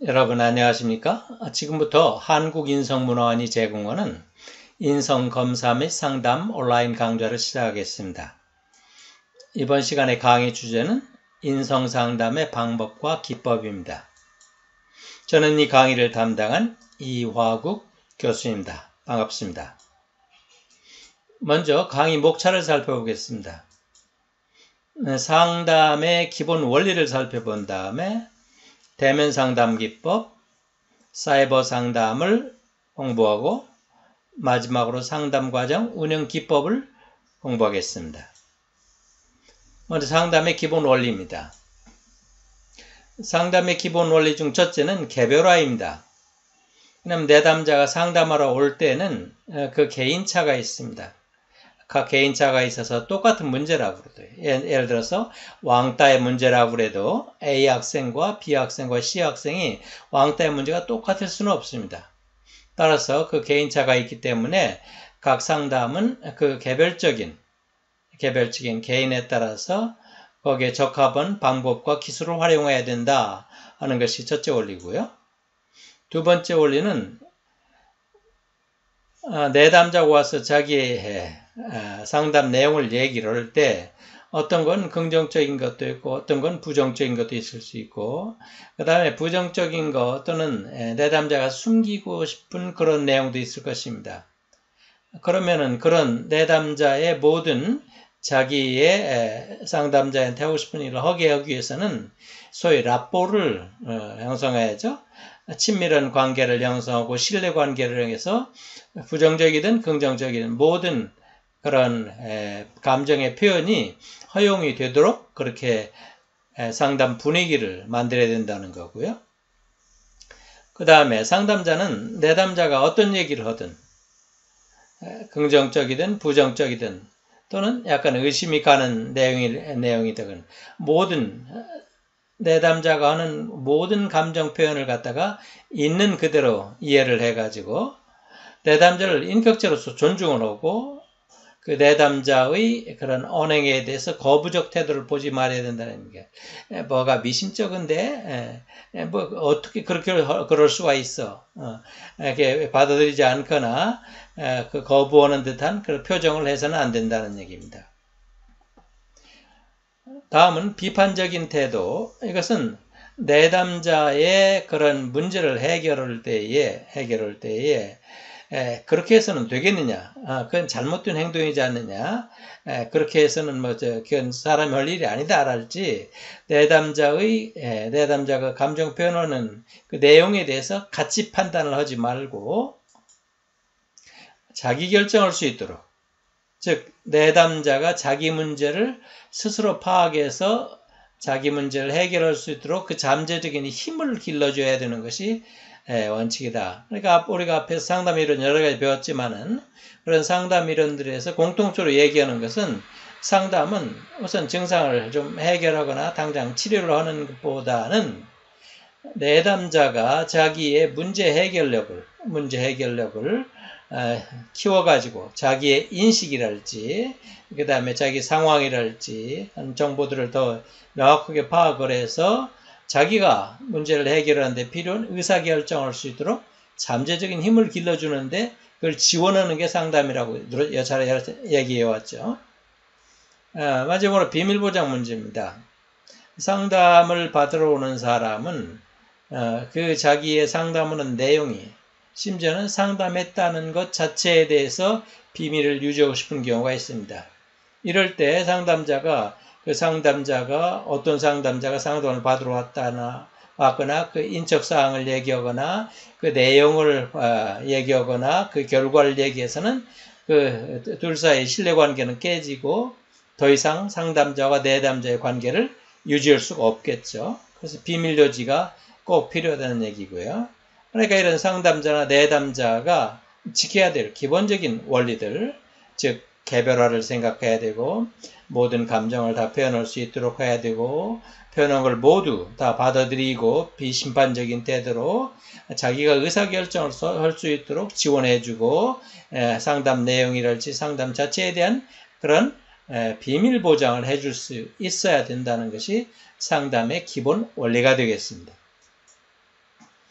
여러분 안녕하십니까? 지금부터 한국인성문화원이 제공하는 인성검사 및 상담 온라인 강좌를 시작하겠습니다. 이번 시간의 강의 주제는 인성상담의 방법과 기법입니다. 저는 이 강의를 담당한 이화국 교수입니다. 반갑습니다. 먼저 강의 목차를 살펴보겠습니다. 상담의 기본 원리를 살펴본 다음에 대면 상담 기법, 사이버 상담을 공부하고 마지막으로 상담 과정 운영 기법을 공부하겠습니다. 먼저 상담의 기본 원리입니다. 상담의 기본 원리 중 첫째는 개별화입니다. 왜냐하면 내담자가 상담하러 올 때는 그 개인차가 있습니다. 각 개인차가 있어서 똑같은 문제라고 그래도 예를 들어서 왕따의 문제라고 그래도 A 학생과 B 학생과 C 학생이 왕따의 문제가 똑같을 수는 없습니다. 따라서 그 개인차가 있기 때문에 각 상담은 그 개별적인 개인에 따라서 거기에 적합한 방법과 기술을 활용해야 된다 하는 것이 첫째 원리고요. 두 번째 원리는 내담자가 와서 자기의 상담 내용을 얘기를 할 때 어떤 건 긍정적인 것도 있고 어떤 건 부정적인 것도 있을 수 있고 그 다음에 부정적인 것 또는 내담자가 숨기고 싶은 그런 내용도 있을 것입니다. 그러면은 그런 내담자의 모든 자기의 상담자한테 하고 싶은 일을 하게 하기 위해서는 소위 라포를 형성해야죠. 친밀한 관계를 형성하고 신뢰 관계를 해서 부정적이든 긍정적이든 모든 그런 감정의 표현이 허용이 되도록 그렇게 상담 분위기를 만들어야 된다는 거고요. 그 다음에 상담자는 내담자가 어떤 얘기를 하든 긍정적이든 부정적이든 또는 약간 의심이 가는 내용이든 모든 내담자가 하는 모든 감정 표현을 갖다가 있는 그대로 이해를 해가지고 내담자를 인격체로서 존중을 하고 그 내담자의 그런 언행에 대해서 거부적 태도를 보지 말아야 된다는 게 뭐가 미심쩍은데 뭐 어떻게 그렇게 그럴 수가 있어 이렇게 받아들이지 않거나 그 거부하는 듯한 그런 표정을 해서는 안 된다는 얘기입니다. 다음은 비판적인 태도. 이것은 내담자의 그런 문제를 해결할 때에 그렇게 해서는 되겠느냐? 그건 잘못된 행동이지 않느냐? 그렇게 해서는 그건 사람이 할 일이 아니다랄지 내담자가 감정 표현하는 그 내용에 대해서 가치 판단을 하지 말고 자기 결정할 수 있도록, 즉 내담자가 자기 문제를 스스로 파악해서 자기 문제를 해결할 수 있도록 그 잠재적인 힘을 길러줘야 되는 것이 원칙이다. 그러니까 우리가 앞에서 상담 이론 여러 가지 배웠지만은 그런 상담 이론들에서 공통적으로 얘기하는 것은 상담은 우선 증상을 좀 해결하거나 당장 치료를 하는 것보다는 내담자가 자기의 문제 해결력을 키워가지고 자기의 인식이랄지 그 다음에 자기 상황이랄지 하는 정보들을 더 명확하게 파악을 해서 자기가 문제를 해결하는 데 필요한 의사결정할 수 있도록 잠재적인 힘을 길러주는데 그걸 지원하는 게 상담이라고 여러 차례 얘기해왔죠. 마지막으로 비밀보장 문제입니다. 상담을 받으러 오는 사람은 그 자기의 상담하는 내용이 심지어는 상담했다는 것 자체에 대해서 비밀을 유지하고 싶은 경우가 있습니다. 이럴 때 어떤 상담자가 상담을 받으러 왔거나 그 인적사항을 얘기하거나 그 내용을 얘기하거나 그 결과를 얘기해서는 그 둘 사이의 신뢰관계는 깨지고 더 이상 상담자와 내담자의 관계를 유지할 수가 없겠죠. 그래서 비밀 유지가 꼭 필요하다는 얘기고요. 그러니까 이런 상담자나 내담자가 지켜야 될 기본적인 원리들, 즉 개별화를 생각해야 되고 모든 감정을 다 표현할 수 있도록 해야 되고 표현한 걸 모두 다 받아들이고 비심판적인 태도로 자기가 의사결정을 할 수 있도록 지원해주고 상담 내용이랄지 상담 자체에 대한 그런 비밀 보장을 해줄 수 있어야 된다는 것이 상담의 기본 원리가 되겠습니다.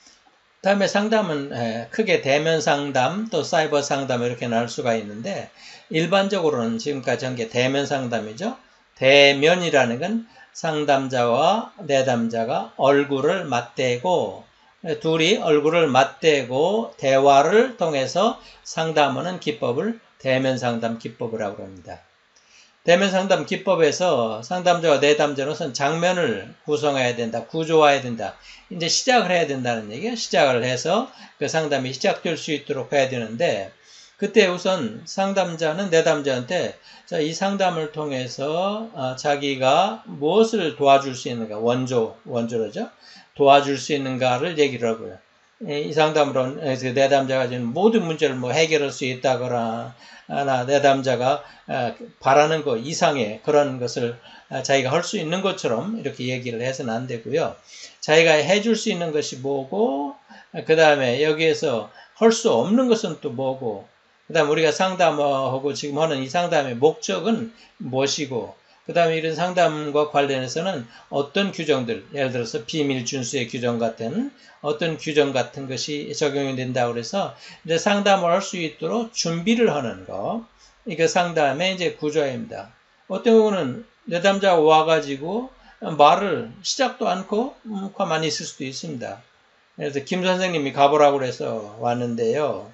다음에 상담은 크게 대면 상담 또 사이버 상담 이렇게 나눌 수가 있는데 일반적으로는 지금까지 한 게 대면 상담이죠. 대면이라는 건 상담자와 내담자가 얼굴을 맞대고 둘이 얼굴을 맞대고 대화를 통해서 상담하는 기법을 대면 상담 기법이라고 합니다. 대면 상담 기법에서 상담자와 내담자로서는 장면을 구성해야 된다, 구조화해야 된다. 이제 시작을 해야 된다는 얘기예요. 시작을 해서 그 상담이 시작될 수 있도록 해야 되는데 그때 우선 상담자는 내담자한테 이 상담을 통해서 자기가 무엇을 도와줄 수 있는가, 원조로죠. 도와줄 수 있는가를 얘기를 하고요. 이 상담으로 내담자가 지금 모든 문제를 해결할 수 있다거나 내담자가 바라는 것 이상의 그런 것을 자기가 할 수 있는 것처럼 이렇게 얘기를 해서는 안 되고요. 자기가 해줄 수 있는 것이 뭐고 그 다음에 여기에서 할 수 없는 것은 또 뭐고 그 다음에 우리가 상담하고 지금 하는 이 상담의 목적은 무엇이고 그 다음에 이런 상담과 관련해서는 어떤 규정들, 예를 들어서 비밀 준수의 규정 같은 어떤 규정 같은 것이 적용이 된다고 그래서 이제 상담을 할 수 있도록 준비를 하는 거. 이게 상담의 이제 구조입니다. 어떤 경우는 내담자가 와가지고 말을 시작도 않고 가만히 있을 수도 있습니다. 그래서 김 선생님이 가보라고 그래서 왔는데요.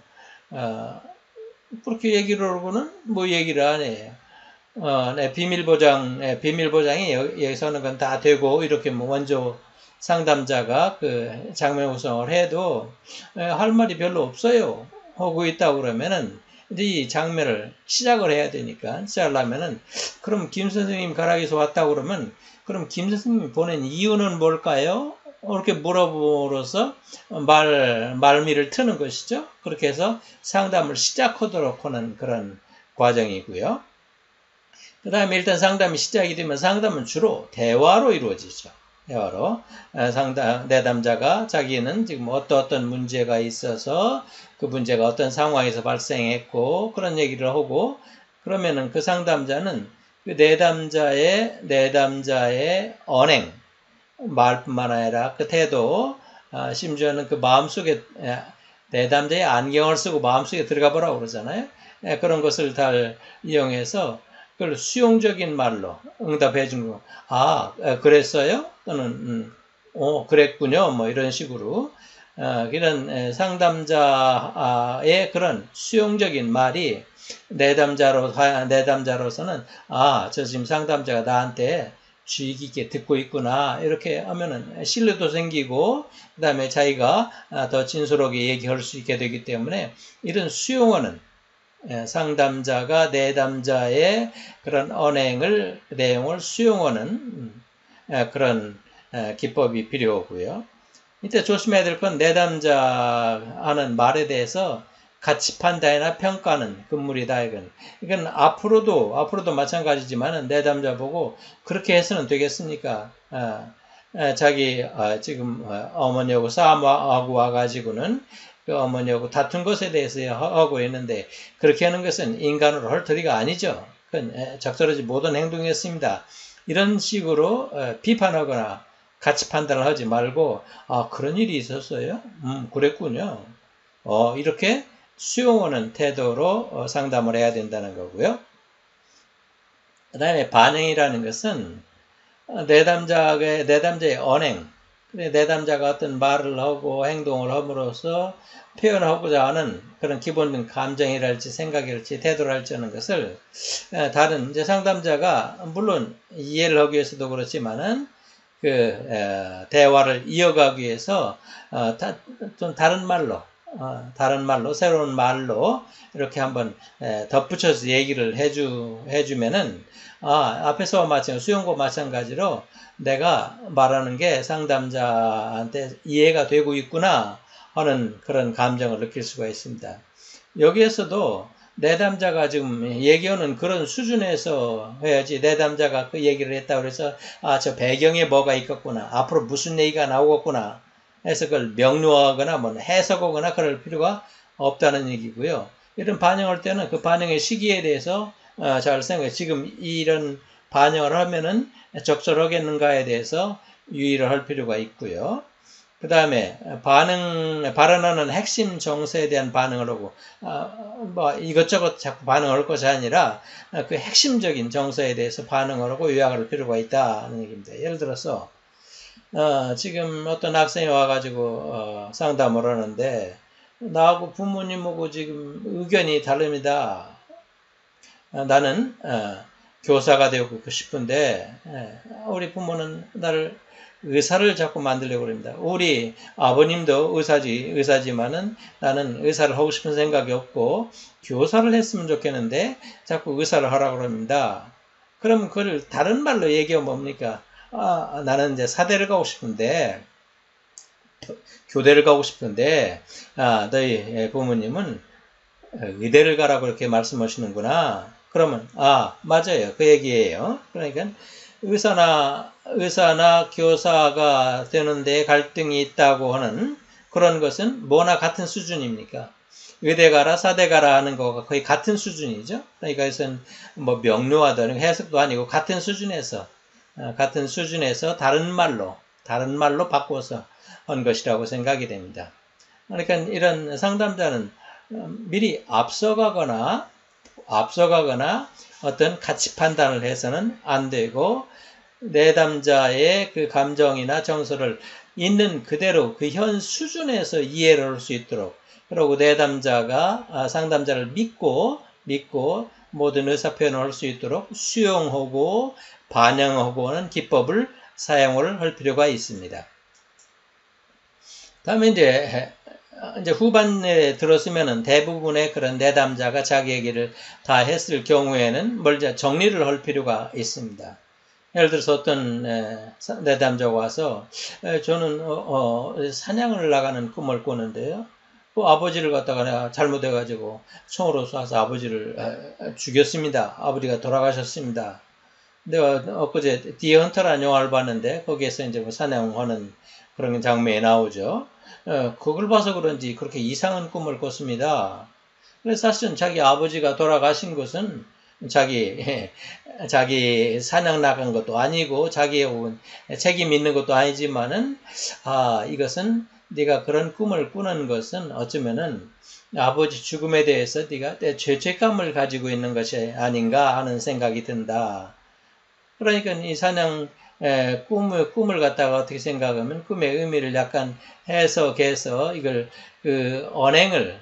그렇게 얘기를 하고는 얘기를 안 해요. 네, 비밀보장이 여기서는 건 다 되고, 이렇게 먼저 상담자가 그 장면 구성을 해도, 할 말이 별로 없어요. 하고 있다고 그러면은, 이제 이 장면을 시작을 해야 되니까, 시작하려면은, 그럼 김 선생님 가락에서 왔다고 그러면, 그럼 김 선생님이 보낸 이유는 뭘까요? 이렇게 물어보로서 말미를 트는 것이죠. 그렇게 해서 상담을 시작하도록 하는 그런 과정이고요. 그 다음에 일단 상담이 시작이 되면 상담은 주로 대화로 이루어지죠. 대화로. 내담자가 자기는 지금 어떤 문제가 있어서 그 문제가 어떤 상황에서 발생했고 그런 얘기를 하고 그러면은 그 상담자는 그 내담자의 언행, 말뿐만 아니라 그 태도, 심지어는 그 마음속에 내담자의 안경을 쓰고 마음속에 들어가 보라고 그러잖아요. 그런 것을 다 이용해서 그걸 수용적인 말로 응답해 준 거. 그랬어요? 또는, 그랬군요. 이런 식으로. 이런 상담자의 그런 수용적인 말이 내담자로서는, 저 지금 상담자가 나한테 주의 깊게 듣고 있구나. 이렇게 하면은 신뢰도 생기고, 그 다음에 자기가 더 진솔하게 얘기할 수 있게 되기 때문에 이런 수용하는 상담자가 내담자의 그런 언행을, 내용을 수용하는 그런 기법이 필요하고요. 이때 조심해야 될 건 내담자 하는 말에 대해서 가치 판단이나 평가는 금물이다. 이건 앞으로도 마찬가지지만 내담자 보고 그렇게 해서는 되겠습니까? 자기 지금 어머니하고 싸움하고 와가지고는 그 어머니하고 다툰 것에 대해서 하고 있는데 그렇게 하는 것은 인간으로 할 터리가 아니죠. 그건 적절하지 못한 행동이었습니다. 이런 식으로 비판하거나 가치 판단을 하지 말고 그런 일이 있었어요? 그랬군요. 이렇게 수용하는 태도로 상담을 해야 된다는 거고요. 그 다음에 반응이라는 것은 내담자의 언행, 내담자가 어떤 말을 하고 행동을 함으로써 표현하고자 하는 그런 기본적인 감정이랄지 생각이랄지 태도랄지 하는 것을 다른 이제 상담자가 물론 이해를 하기 위해서도 그렇지만은 그 대화를 이어가기 위해서 좀 다른 말로 새로운 말로 이렇게 한번 덧붙여서 얘기를 해주면은 앞에서 마찬가지로 수용과 마찬가지로 내가 말하는 게 상담자한테 이해가 되고 있구나 하는 그런 감정을 느낄 수가 있습니다. 여기에서도 내담자가 지금 얘기하는 그런 수준에서 해야지 내담자가 그 얘기를 했다고 해서 저 배경에 뭐가 있겠구나 앞으로 무슨 얘기가 나오겠구나 해서 그걸 명료하거나 해석하거나 그럴 필요가 없다는 얘기고요. 이런 반영할 때는 그 반영의 시기에 대해서 잘 생각해. 지금 이런 반영을 하면은 적절하겠는가에 대해서 유의를 할 필요가 있고요. 그 다음에 발언하는 핵심 정서에 대한 반응을 하고, 뭐 이것저것 자꾸 반응을 할 것이 아니라 그 핵심적인 정서에 대해서 반응을 하고 요약을 할 필요가 있다는 얘기입니다. 예를 들어서 지금 어떤 학생이 와가지고 상담을 하는데 나하고 부모님하고 지금 의견이 다릅니다. 나는 교사가 되고 싶은데 우리 부모는 나를 의사를 자꾸 만들려고 합니다. 우리 아버님도 의사지만은 나는 의사를 하고 싶은 생각이 없고 교사를 했으면 좋겠는데 자꾸 의사를 하라고 합니다. 그럼 그걸 다른 말로 얘기하면 뭡니까? 나는 이제 사대를 가고 싶은데 교대를 가고 싶은데 너희 부모님은 의대를 가라고 그렇게 말씀하시는구나. 그러면 맞아요. 그 얘기예요. 그러니까 의사나 교사가 되는데 갈등이 있다고 하는 그런 것은 뭐나 같은 수준입니까? 의대 가라, 사대 가라 하는 거가 거의 같은 수준이죠. 그러니까 이것은 뭐 명료하다는 해석도 아니고 같은 수준에서 다른 말로 바꿔서 한 것이라고 생각이 됩니다. 그러니까 이런 상담자는 미리 앞서가거나 어떤 가치 판단을 해서는 안 되고 내담자의 그 감정이나 정서를 있는 그대로 그 현 수준에서 이해를 할 수 있도록 그리고 내담자가 상담자를 믿고 모든 의사표현을 할 수 있도록 수용하고 반영하고 하는 기법을 사용을 할 필요가 있습니다. 다음에 이제 후반에 들었으면은 대부분의 그런 내담자가 자기 얘기를 다 했을 경우에는 먼저 정리를 할 필요가 있습니다. 예를 들어서 어떤 내담자가 와서 저는 사냥을 나가는 꿈을 꾸는데요. 아버지를 갖다가 내가 잘못해가지고 총으로 쏴서 아버지를 죽였습니다. 아버지가 돌아가셨습니다. 내가 엊그제 디어 헌터라는 영화를 봤는데 거기에서 이제 뭐 사냥하는 그런 장면이 나오죠. 그걸 봐서 그런지 그렇게 이상한 꿈을 꿨습니다. 그래서 사실은 자기 아버지가 돌아가신 것은 자기 사냥 나간 것도 아니고 자기의 책임 있는 것도 아니지만은 이것은 네가 그런 꿈을 꾸는 것은 어쩌면은 아버지 죽음에 대해서 네가 죄책감을 가지고 있는 것이 아닌가 하는 생각이 든다. 그러니까 이 사냥 꿈을 갖다가 어떻게 생각하면 꿈의 의미를 약간 해석해서 이걸 그 언행을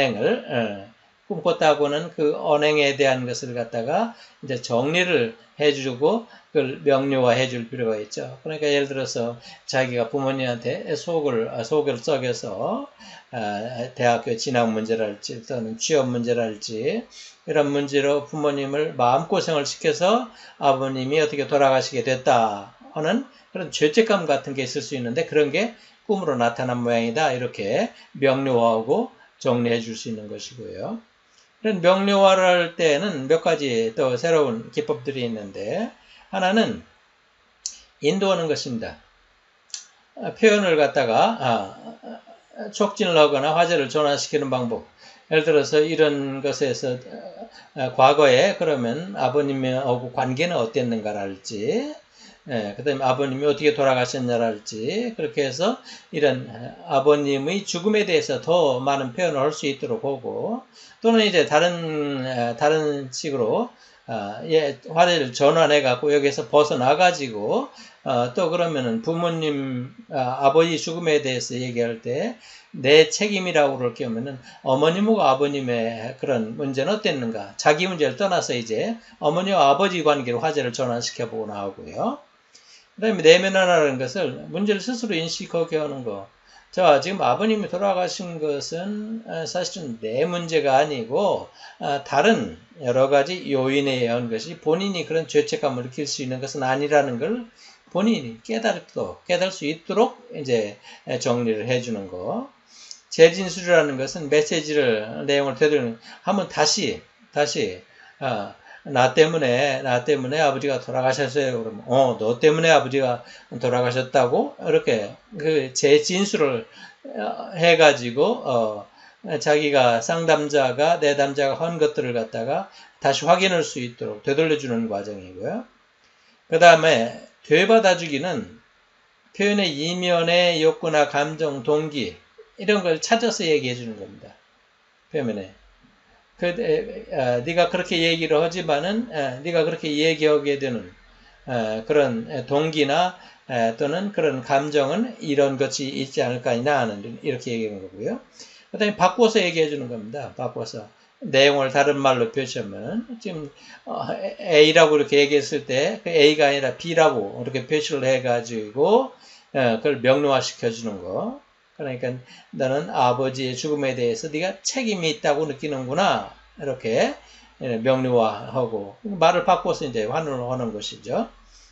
꿈꿨다고는 그 언행에 대한 것을 갖다가 이제 정리를 해주고 그걸 명료화해 줄 필요가 있죠. 그러니까 예를 들어서 자기가 부모님한테 속을 썩여서 대학교 진학 문제랄지 또는 취업 문제랄지 이런 문제로 부모님을 마음고생을 시켜서 아버님이 어떻게 돌아가시게 됐다 하는 그런 죄책감 같은 게 있을 수 있는데 그런 게 꿈으로 나타난 모양이다. 이렇게 명료화하고 정리해 줄 수 있는 것이고요. 이런 명료화를 할 때는 몇 가지 또 새로운 기법들이 있는데 하나는 인도하는 것입니다. 표현을 갖다가 촉진을 하거나 화제를 전환시키는 방법. 예를 들어서 이런 것에서 과거에 그러면 아버님하고 관계는 어땠는가랄지 그 다음에 아버님이 어떻게 돌아가셨냐랄지 그렇게 해서 이런 아버님의 죽음에 대해서 더 많은 표현을 할 수 있도록 하고 또는 이제 다른 식으로 화제를 전환해 갖고 여기서 벗어나가지고 또 그러면은 부모님 아버지 죽음에 대해서 얘기할 때 내 책임이라고 그럴 경우에는 어머님하고 아버님의 그런 문제는 어땠는가 자기 문제를 떠나서 이제 어머니와 아버지 관계로 화제를 전환시켜 보고 나오고요. 그 다음에 내면화라는 것을 문제를 스스로 인식하게 하는 거. 자, 지금 아버님이 돌아가신 것은 사실은 내 문제가 아니고 다른 여러 가지 요인에 의한 것이 본인이 그런 죄책감을 느낄 수 있는 것은 아니라는 걸 본인이 깨달을 수 있도록 이제 정리를 해주는 거. 재진술이라는 것은 메시지를 내용을 되돌리는 한번 다시 나 때문에 아버지가 돌아가셨어요. 그러면 너 때문에 아버지가 돌아가셨다고 이렇게 그 재진술을 해가지고 자기가 상담자가 내담자가 한 것들을 갖다가 다시 확인할 수 있도록 되돌려주는 과정이고요. 그 다음에 되받아주기는 표현의 이면의 욕구나 감정, 동기 이런 걸 찾아서 얘기해 주는 겁니다. 표면에. 네가 그렇게 얘기를 하지만은 네가 그렇게 얘기하게 되는 그런 동기나 또는 그런 감정은 이런 것이 있지 않을까이나 하는 이렇게 얘기하는 거고요. 그 다음에 바꿔서 얘기해 주는 겁니다. 바꿔서 내용을 다른 말로 표시하면 지금 A라고 이렇게 얘기했을 때 그 A가 아니라 B라고 이렇게 표시를 해가지고 그걸 명료화 시켜주는 거. 그러니까 너는 아버지의 죽음에 대해서 네가 책임이 있다고 느끼는구나. 이렇게 명료화하고 말을 바꿔서 이제 환원을 하는 것이죠.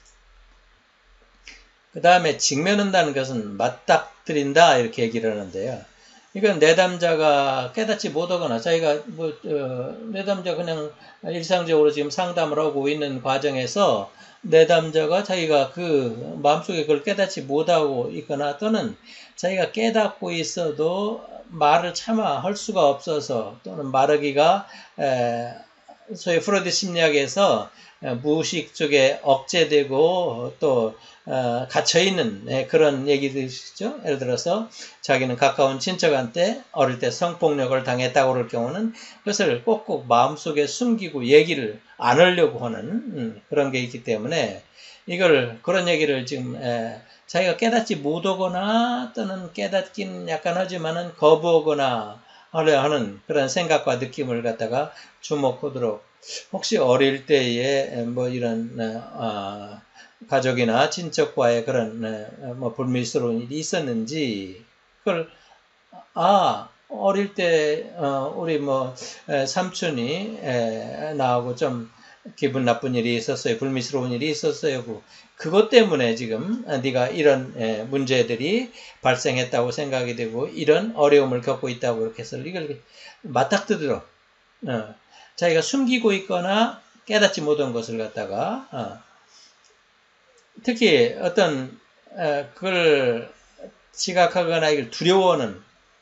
그 다음에 직면한다는 것은 맞닥뜨린다 이렇게 얘기를 하는데요. 이건 내담자가 깨닫지 못하거나 자기가 내담자 그냥 일상적으로 지금 상담을 하고 있는 과정에서 내담자가 자기가 그 마음속에 그걸 깨닫지 못하고 있거나 또는 자기가 깨닫고 있어도 말을 차마 할 수가 없어서 또는 말하기가 소위 프로이드 심리학에서 무의식 쪽에 억제되고 또 갇혀있는 그런 얘기들이시죠. 예를 들어서 자기는 가까운 친척한테 어릴 때 성폭력을 당했다고 그럴 경우는 그것을 꼭꼭 마음속에 숨기고 얘기를 안 하려고 하는 그런 게 있기 때문에 그런 얘기를 지금 자기가 깨닫지 못하거나 또는 깨닫긴 약간 하지만은 거부하거나 하려 하는 그런 생각과 느낌을 갖다가 주목하도록 혹시 어릴 때에 뭐 이런 가족이나 친척과의 그런 뭐 불미스러운 일이 있었는지 그걸 어릴 때 우리 뭐 삼촌이 나하고 좀 기분 나쁜 일이 있었어요. 불미스러운 일이 있었어요. 그것 때문에 지금 네가 이런 문제들이 발생했다고 생각이 되고 이런 어려움을 겪고 있다고 그렇게 해서 이걸 맞닥뜨리도록 자기가 숨기고 있거나 깨닫지 못한 것을 갖다가 특히 어떤 그걸 지각하거나 이걸 두려워하는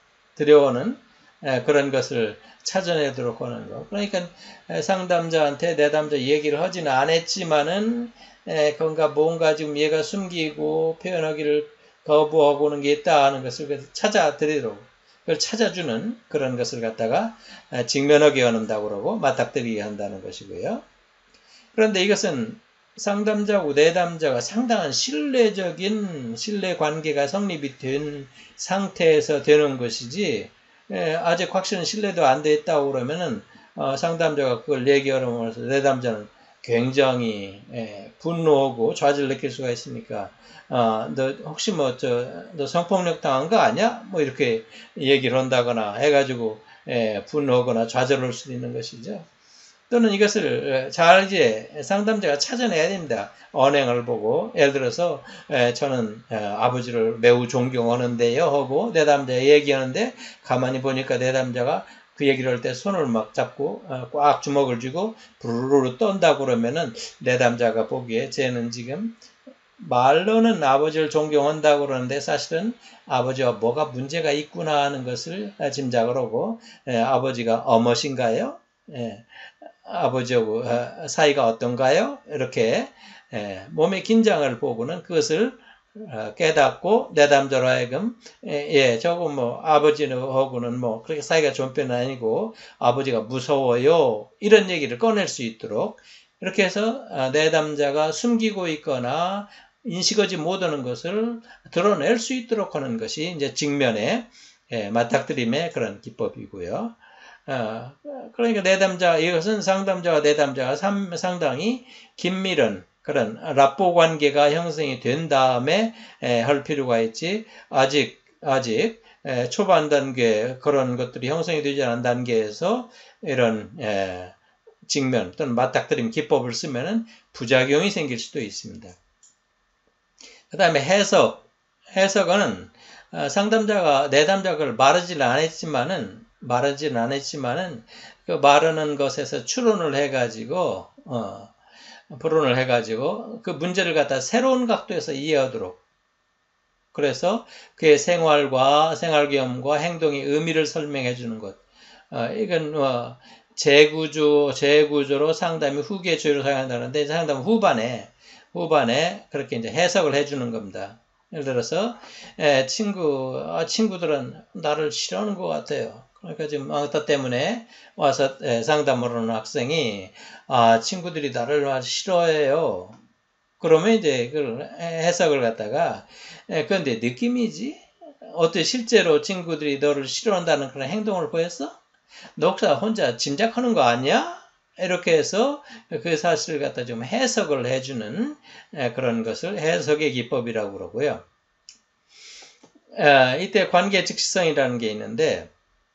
그런 것을 찾아내도록 하는 거. 그러니까 상담자한테 내담자 얘기를 하지는 않았지만은 뭔가 지금 얘가 숨기고 표현하기를 거부하고 오는 게 있다 하는 것을 찾아드리도록 그걸 찾아주는 그런 것을 갖다가 직면하게 한다고 그러고 맞닥뜨리게 한다는 것이고요. 그런데 이것은 상담자하고 내담자가 상당한 신뢰 관계가 성립이 된 상태에서 되는 것이지 아직 확실한 신뢰도 안 돼 있다고 그러면은 상담자가 그걸 얘기하면서 내담자는 굉장히 분노하고 좌절을 느낄 수가 있으니까 너 혹시 너 성폭력 당한 거 아니야? 뭐 이렇게 얘기를 한다거나 해가지고 분노하거나 좌절할 수도 있는 것이죠. 또는 이것을 잘 이제 상담자가 찾아내야 됩니다. 언행을 보고 예를 들어서 저는 아버지를 매우 존경하는데요 하고 내담자가 얘기하는데 가만히 보니까 내담자가 그 얘기를 할 때 손을 막 잡고 꽉 주먹을 쥐고 부르르 떤다고 그러면은 내담자가 보기에 쟤는 지금 말로는 아버지를 존경한다고 그러는데 사실은 아버지와 뭐가 문제가 있구나 하는 것을 짐작을 하고 아버지가 어머신가요? 아버지하고 사이가 어떤가요? 이렇게 몸의 긴장을 보고는 그것을 깨닫고 내담자로 하여금 저거 뭐 아버지하고는 뭐 그렇게 사이가 좋은 편은 아니고 아버지가 무서워요 이런 얘기를 꺼낼 수 있도록 이렇게 해서 내담자가 숨기고 있거나 인식하지 못하는 것을 드러낼 수 있도록 하는 것이 이제 직면의 맞닥뜨림의 그런 기법이고요. 그러니까 이것은 상담자와 내담자가 상당히 긴밀한 그런 라포 관계가 형성이 된 다음에 할 필요가 있지, 아직 초반 단계 그런 것들이 형성이 되지 않은 단계에서 이런 직면 또는 맞닥뜨림 기법을 쓰면은 부작용이 생길 수도 있습니다. 그 다음에 해석은 상담자가 내담자가 그걸 말하지는 않았지만은 그 말하는 것에서 추론을 해가지고 그 문제를 갖다 새로운 각도에서 이해하도록 그래서 그의 생활 경험과 행동의 의미를 설명해 주는 것. 이건 재구조로 상담이 후계조로 사용한다는데 상담 후반에 그렇게 이제 해석을 해 주는 겁니다. 예를 들어서 친구들은 나를 싫어하는 것 같아요. 그러니까 지금 왕따 때문에 와서 상담을 하는 학생이 친구들이 나를 싫어해요. 그러면 이제 그걸 해석을 갖다가 그런데 느낌이지? 어때 실제로 친구들이 너를 싫어한다는 그런 행동을 보였어? 너 혹시 혼자 짐작하는 거 아니야? 이렇게 해서 그 사실을 갖다 좀 해석을 해주는 그런 것을 해석의 기법이라고 그러고요. 이때 관계 즉시성이라는 게 있는데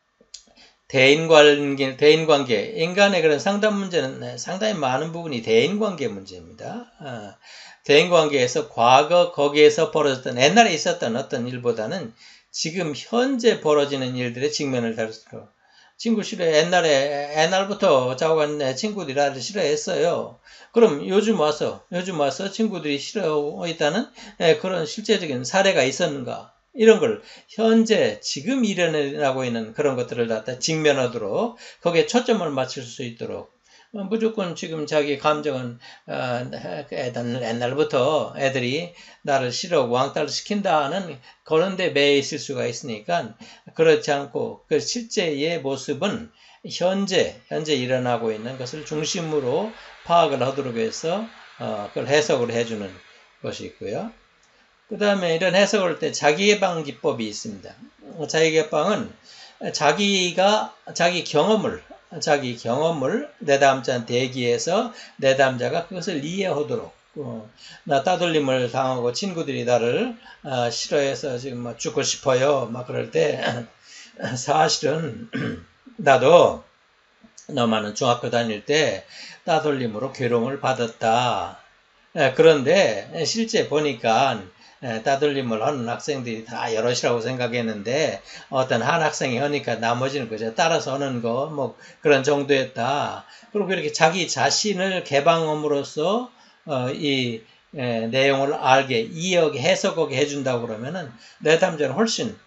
대인관계, 인간의 그런 상담 문제는 상당히 많은 부분이 대인관계 문제입니다. 대인관계에서 과거 거기에서 벌어졌던 옛날에 있었던 어떤 일보다는 지금 현재 벌어지는 일들의 직면을 다루고 친구 싫어해. 옛날부터 자고간 친구들이 나를 싫어했어요. 그럼 요즘 와서 친구들이 싫어했다는 그런 실제적인 사례가 있었는가? 이런 걸 현재 지금 일어나고 있는 그런 것들을 갖다 직면하도록 거기에 초점을 맞출 수 있도록 무조건 지금 자기 감정은 옛날부터 애들이 나를 싫어하고 왕따를 시킨다는 그런 데 매여 있을 수가 있으니까 그렇지 않고 그 실제의 모습은 현재 일어나고 있는 것을 중심으로 파악을 하도록 해서 그걸 해석을 해주는 것이 있고요. 그 다음에 이런 해석을 할 때 자기개방 기법이 있습니다. 자기개방은 자기 경험을 내담자한테 얘기해서 내담자가 그것을 이해하도록 나 따돌림을 당하고 친구들이 나를 싫어해서 지금 막 죽고 싶어요. 막 그럴 때 사실은 나도 너만은 중학교 다닐 때 따돌림으로 괴로움을 받았다. 그런데 실제 보니까 따돌림을 하는 학생들이 다 여럿이라고 생각했는데 어떤 한 학생이 하니까 나머지는 그저 따라서 하는 거 뭐 그런 정도였다. 그리고 이렇게 자기 자신을 개방함으로써 이 내용을 알게 이해하게 해석하게 해준다고 그러면은 내담자는 훨씬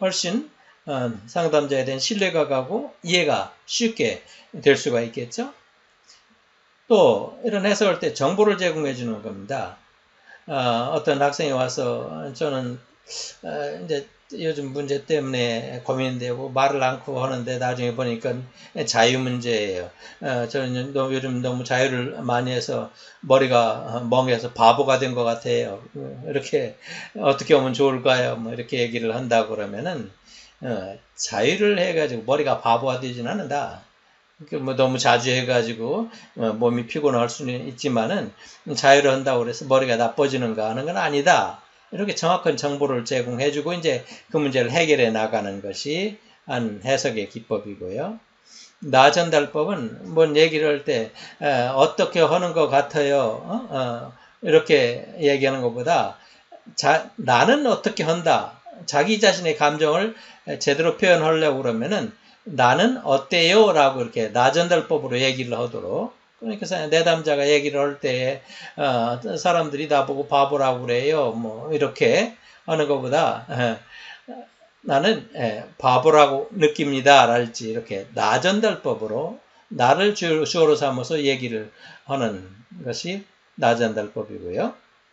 상담자에 대한 신뢰가 가고 이해가 쉽게 될 수가 있겠죠. 또 이런 해석할 때 정보를 제공해 주는 겁니다. 어떤 학생이 와서 저는 이제 요즘 문제 때문에 고민되고 말을 않고 하는데 나중에 보니까 자유 문제예요. 저는 요즘 너무 자유를 많이 해서 머리가 멍해서 바보가 된 것 같아요. 이렇게 어떻게 하면 좋을까요? 뭐 이렇게 얘기를 한다고 그러면은 자유를 해가지고 머리가 바보가 되지는 않는다. 뭐 너무 자주 해가지고 몸이 피곤할 수는 있지만은 자유를 한다고 그래서 머리가 나빠지는가 하는 건 아니다. 이렇게 정확한 정보를 제공해주고 이제 그 문제를 해결해 나가는 것이 한 해석의 기법이고요. 나 전달법은 뭔 얘기를 할 때 어떻게 하는 것 같아요. 이렇게 얘기하는 것보다 나는 어떻게 한다. 자기 자신의 감정을 제대로 표현하려고 그러면은 나는 어때요? 라고 이렇게 나전달법으로 얘기를 하도록. 그러니까 내담자가 얘기를 할 때 사람들이 나보고 바보라고 그래요. 뭐 이렇게 하는 것보다 나는 바보라고 느낍니다. 랄지 이렇게 나전달법으로 나를 주어로 삼아서 얘기를 하는 것이 나전달법이고요.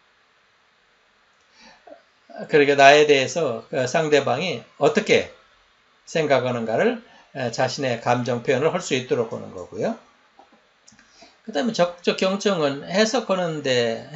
그러니까 나에 대해서 상대방이 어떻게 생각하는가를 자신의 감정 표현을 할 수 있도록 하는 거고요. 그 다음에 적극적 경청은 해석하는데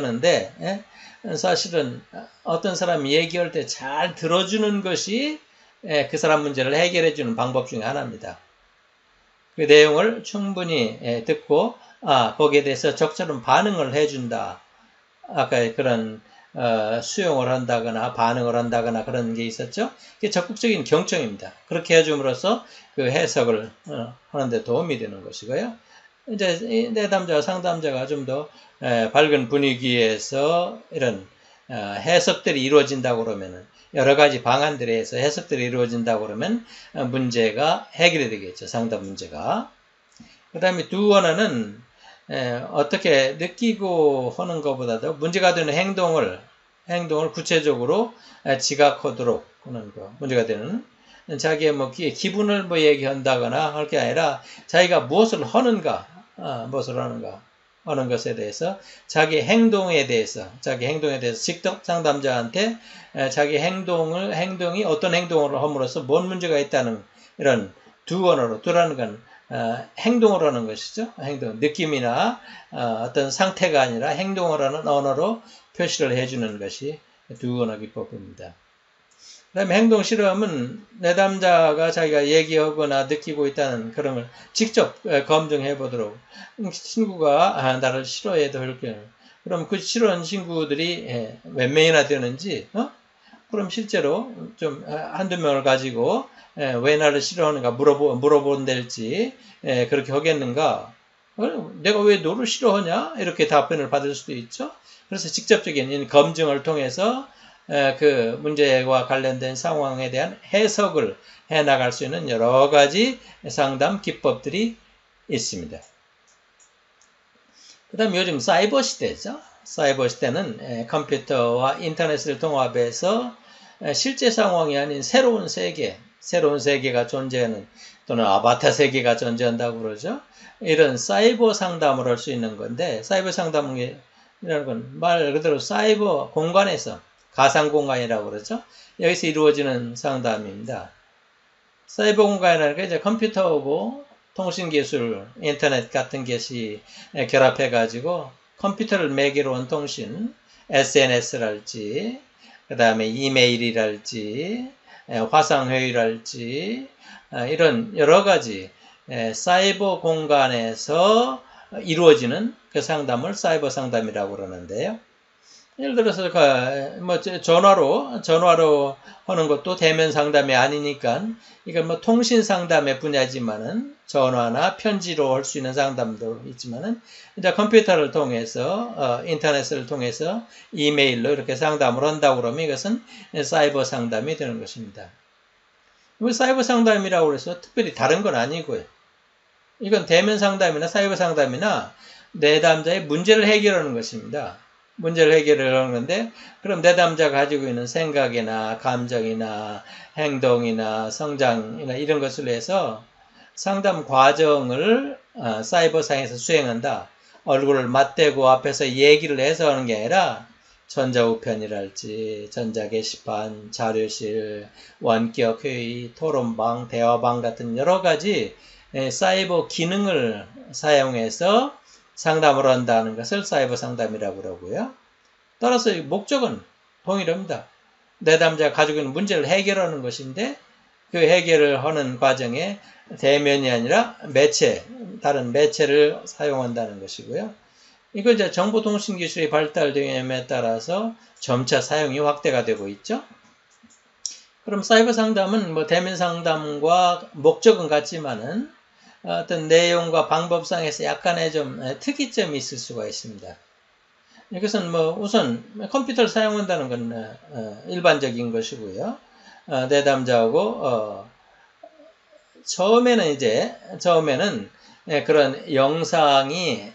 사실은 어떤 사람이 얘기할 때 잘 들어주는 것이 그 사람 문제를 해결해 주는 방법 중에 하나입니다. 그 내용을 충분히 듣고 거기에 대해서 적절한 반응을 해준다. 아까 그런 수용을 한다거나 반응을 한다거나 그런 게 있었죠. 그게 적극적인 경청입니다. 그렇게 해줌으로써 그 해석을 하는데 도움이 되는 것이고요. 이제 내담자와 상담자가 좀 더 밝은 분위기에서 이런 해석들이 이루어진다고 그러면은 여러 가지 방안들에 의해서 해석들이 이루어진다고 그러면 문제가 해결이 되겠죠. 상담 문제가. 그 다음에 두 하나는 어떻게 느끼고 하는 것보다도 문제가 되는 행동을 구체적으로 지각하도록 하는 거. 문제가 되는 자기의 뭐 기분을 뭐 얘기한다거나 할 게 아니라 자기가 무엇을 하는가 하는 것에 대해서 자기 행동에 대해서 직접 상담자한테 자기 행동이 어떤 행동을 함으로써 뭔 문제가 있다는 이런 두 언어로, 두라는 건 행동을 하는 것이죠. 행동, 느낌이나 어떤 상태가 아니라 행동을 하는 언어로 표시를 해주는 것이 두 언어 기법입니다. 그 다음에 행동 실험은 내담자가 자기가 얘기하거나 느끼고 있다는 그런 걸 직접 검증해 보도록. 친구가 나를 싫어해도 이렇게. 그럼 그 싫어하는 친구들이 몇 명이나 되는지, 그럼 실제로 좀 한두 명을 가지고 왜 나를 싫어하는가 물어본댈지 그렇게 하겠는가? 내가 왜 너를 싫어하냐? 이렇게 답변을 받을 수도 있죠. 그래서 직접적인 검증을 통해서 그 문제와 관련된 상황에 대한 해석을 해나갈 수 있는 여러 가지 상담 기법들이 있습니다. 그 다음 요즘 사이버 시대죠. 사이버 시대는 컴퓨터와 인터넷을 통합해서 실제 상황이 아닌 새로운 세계가 존재하는, 또는 아바타 세계가 존재한다고 그러죠. 이런 사이버 상담을 할 수 있는 건데, 사이버 상담이라는 건 말 그대로 사이버 공간에서, 가상 공간이라고 그러죠. 여기서 이루어지는 상담입니다. 사이버 공간이라는 게 이제 컴퓨터하고 통신기술, 인터넷 같은 것이 결합해가지고 컴퓨터를 매개로 한 통신, SNS랄지, 그 다음에 이메일이랄지, 화상회의랄지, 이런 여러 가지 사이버 공간에서 이루어지는 그 상담을 사이버 상담이라고 그러는데요. 예를 들어서 전화로 하는 것도 대면 상담이 아니니까 이건 뭐 통신 상담의 분야지만은, 전화나 편지로 할 수 있는 상담도 있지만은, 이제 컴퓨터를 통해서 인터넷을 통해서 이메일로 이렇게 상담을 한다고 그러면 이것은 사이버 상담이 되는 것입니다. 사이버 상담이라고 해서 특별히 다른 건 아니고요. 이건 대면 상담이나 사이버 상담이나 내담자의 문제를 해결하는 것입니다. 문제를 해결하는 건데, 그럼 내담자가 가지고 있는 생각이나 감정이나 행동이나 성장이나 이런 것을 해서 상담 과정을 사이버상에서 수행한다. 얼굴을 맞대고 앞에서 얘기를 해서 하는 게 아니라 전자우편이랄지, 전자게시판, 자료실, 원격 회의, 토론방, 대화방 같은 여러 가지 사이버 기능을 사용해서 상담을 한다는 것을 사이버 상담이라고 그러고요. 따라서 목적은 동일합니다. 내담자가 가지고 있는 문제를 해결하는 것인데, 그 해결을 하는 과정에 대면이 아니라 다른 매체를 사용한다는 것이고요. 이거 이제 정보통신기술이 발달됨에 따라서 점차 사용이 확대가 되고 있죠. 그럼 사이버 상담은 뭐 대면 상담과 목적은 같지만은 어떤 내용과 방법상에서 약간의 좀 특이점이 있을 수가 있습니다. 이것은 뭐 우선 컴퓨터를 사용한다는 건 일반적인 것이고요. 내담자하고 처음에는 그런 영상이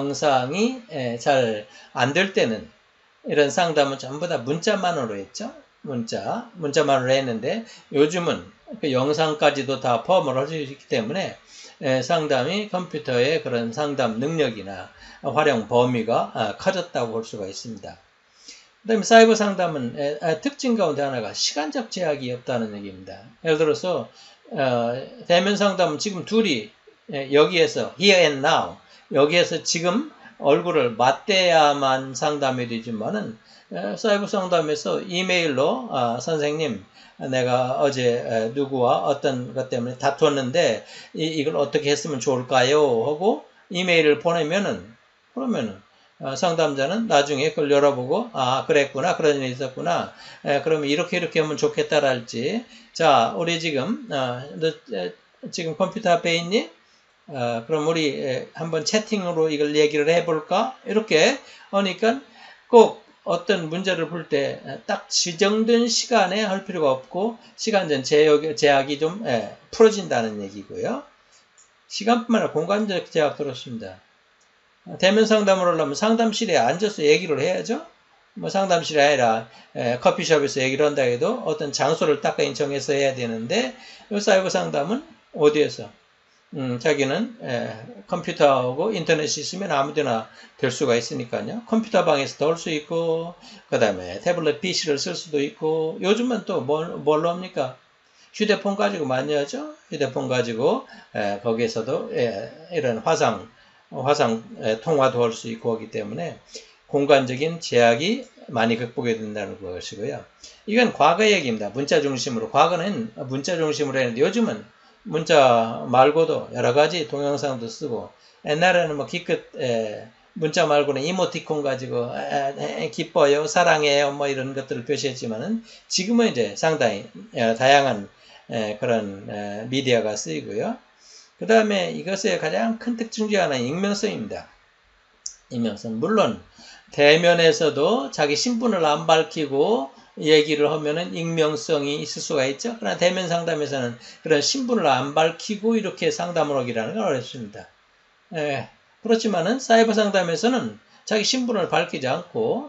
잘 안 될 때는 이런 상담은 전부 다 문자만으로 했죠. 문자만으로 했는데, 요즘은 그 영상까지도 다 포함을 할 수 있기 때문에 상담이 컴퓨터의 그런 상담 능력이나 활용 범위가 커졌다고 볼 수가 있습니다. 그 다음에 사이버 상담은 특징 가운데 하나가 시간적 제약이 없다는 얘기입니다. 예를 들어서 대면 상담은 지금 둘이 여기에서 here and now, 여기에서 지금 얼굴을 맞대야만 상담이 되지만은 사이버 상담에서 이메일로 선생님, 내가 어제 누구와 어떤 것 때문에 다투었는데 이걸 어떻게 했으면 좋을까요? 하고 이메일을 보내면은, 그러면은 상담자는 나중에 그걸 열어보고, 그랬구나, 그런 일이 있었구나, 그러면 이렇게 하면 좋겠다랄지, 자, 우리 지금 너 지금 컴퓨터 앞에 있니? 그럼 우리 한번 채팅으로 이걸 얘기를 해볼까? 이렇게 하니까 꼭 어떤 문제를 풀 때 딱 지정된 시간에 할 필요가 없고, 시간적 제약이 좀 풀어진다는 얘기고요. 시간뿐만 아니라 공간적 제약도 그렇습니다. 대면 상담을 하려면 상담실에 앉아서 얘기를 해야죠. 뭐 상담실이 아니라 커피숍에서 얘기를 한다 해도 어떤 장소를 딱 정해서 해야 되는데, 이 사이버 상담은 어디에서? 자기는 컴퓨터하고 인터넷이 있으면 아무데나 될 수가 있으니까요. 컴퓨터 방에서도 할 수 있고, 그 다음에 태블릿 PC를 쓸 수도 있고, 요즘은 또 뭘로 합니까? 휴대폰 가지고 많이 하죠. 휴대폰 가지고 거기에서도 이런 화상 통화도 할 수 있고 하기 때문에 공간적인 제약이 많이 극복이 된다는 것이고요. 이건 과거 얘기입니다. 문자 중심으로. 과거는 문자 중심으로 했는데 요즘은 문자 말고도 여러 가지 동영상도 쓰고, 옛날에는 뭐 기껏 문자 말고는 이모티콘 가지고 기뻐요, 사랑해요 뭐 이런 것들을 표시했지만은 지금은 이제 상당히 다양한 그런 미디어가 쓰이고요. 그 다음에 이것의 가장 큰 특징 중 하나는 익명성입니다. 익명성. 물론 대면에서도 자기 신분을 안 밝히고 얘기를 하면은 익명성이 있을 수가 있죠. 그러나 대면 상담에서는 그런 신분을 안 밝히고 이렇게 상담을 하기라는 건 어렵습니다. 그렇지만은 사이버 상담에서는 자기 신분을 밝히지 않고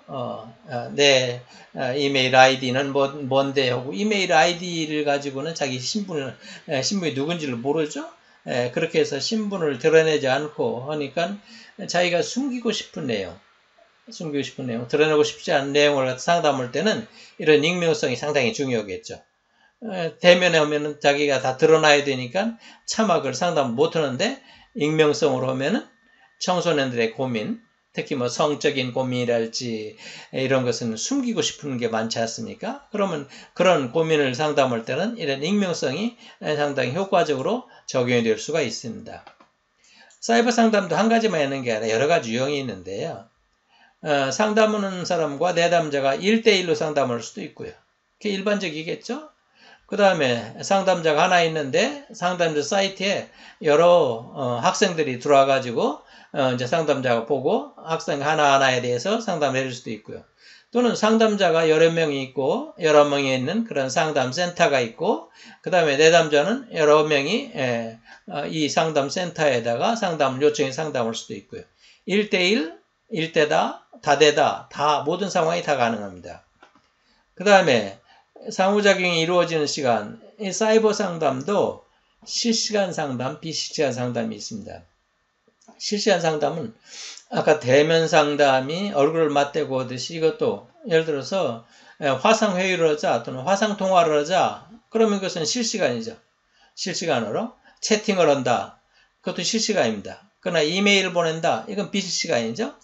내 이메일 아이디는 뭔데 하고 이메일 아이디를 가지고는 자기 신분이 누군지를 모르죠. 그렇게 해서 신분을 드러내지 않고 하니까 자기가 숨기고 싶은 내용, 드러내고 싶지 않은 내용을 상담할 때는 이런 익명성이 상당히 중요하겠죠. 대면에 오면은 자기가 다 드러나야 되니까 차막을 상담 못 하는데, 익명성으로 하면은 청소년들의 고민, 특히 뭐 성적인 고민이랄지 이런 것은 숨기고 싶은 게 많지 않습니까? 그러면 그런 고민을 상담할 때는 이런 익명성이 상당히 효과적으로 적용이 될 수가 있습니다. 사이버 상담도 한 가지만 있는 게 아니라 여러 가지 유형이 있는데요. 상담하는 사람과 내담자가 1대1로 상담할 수도 있고요. 그게 일반적이겠죠? 그 다음에 상담자가 하나 있는데 상담자 사이트에 여러 학생들이 들어와가지고 이제 상담자가 보고 학생 하나하나에 대해서 상담을 해줄 수도 있고요. 또는 상담자가 여러 명이 있고 여러 명이 있는 그런 상담센터가 있고, 그 다음에 내담자는 여러 명이 이 상담센터에다가 상담을 요청해 상담할 수도 있고요. 1대1, 1대다, 다대다, 다 모든 상황이 다 가능합니다. 그 다음에 상호작용이 이루어지는 시간, 이 사이버 상담도 실시간 상담, 비실시간 상담이 있습니다. 실시간 상담은 아까 대면 상담이 얼굴을 맞대고 하듯이 이것도 예를 들어서 화상회의를 하자 또는 화상통화를 하자, 그러면 이것은 실시간이죠. 실시간으로 채팅을 한다. 그것도 실시간입니다. 그러나 이메일을 보낸다. 이건 비실시간이죠.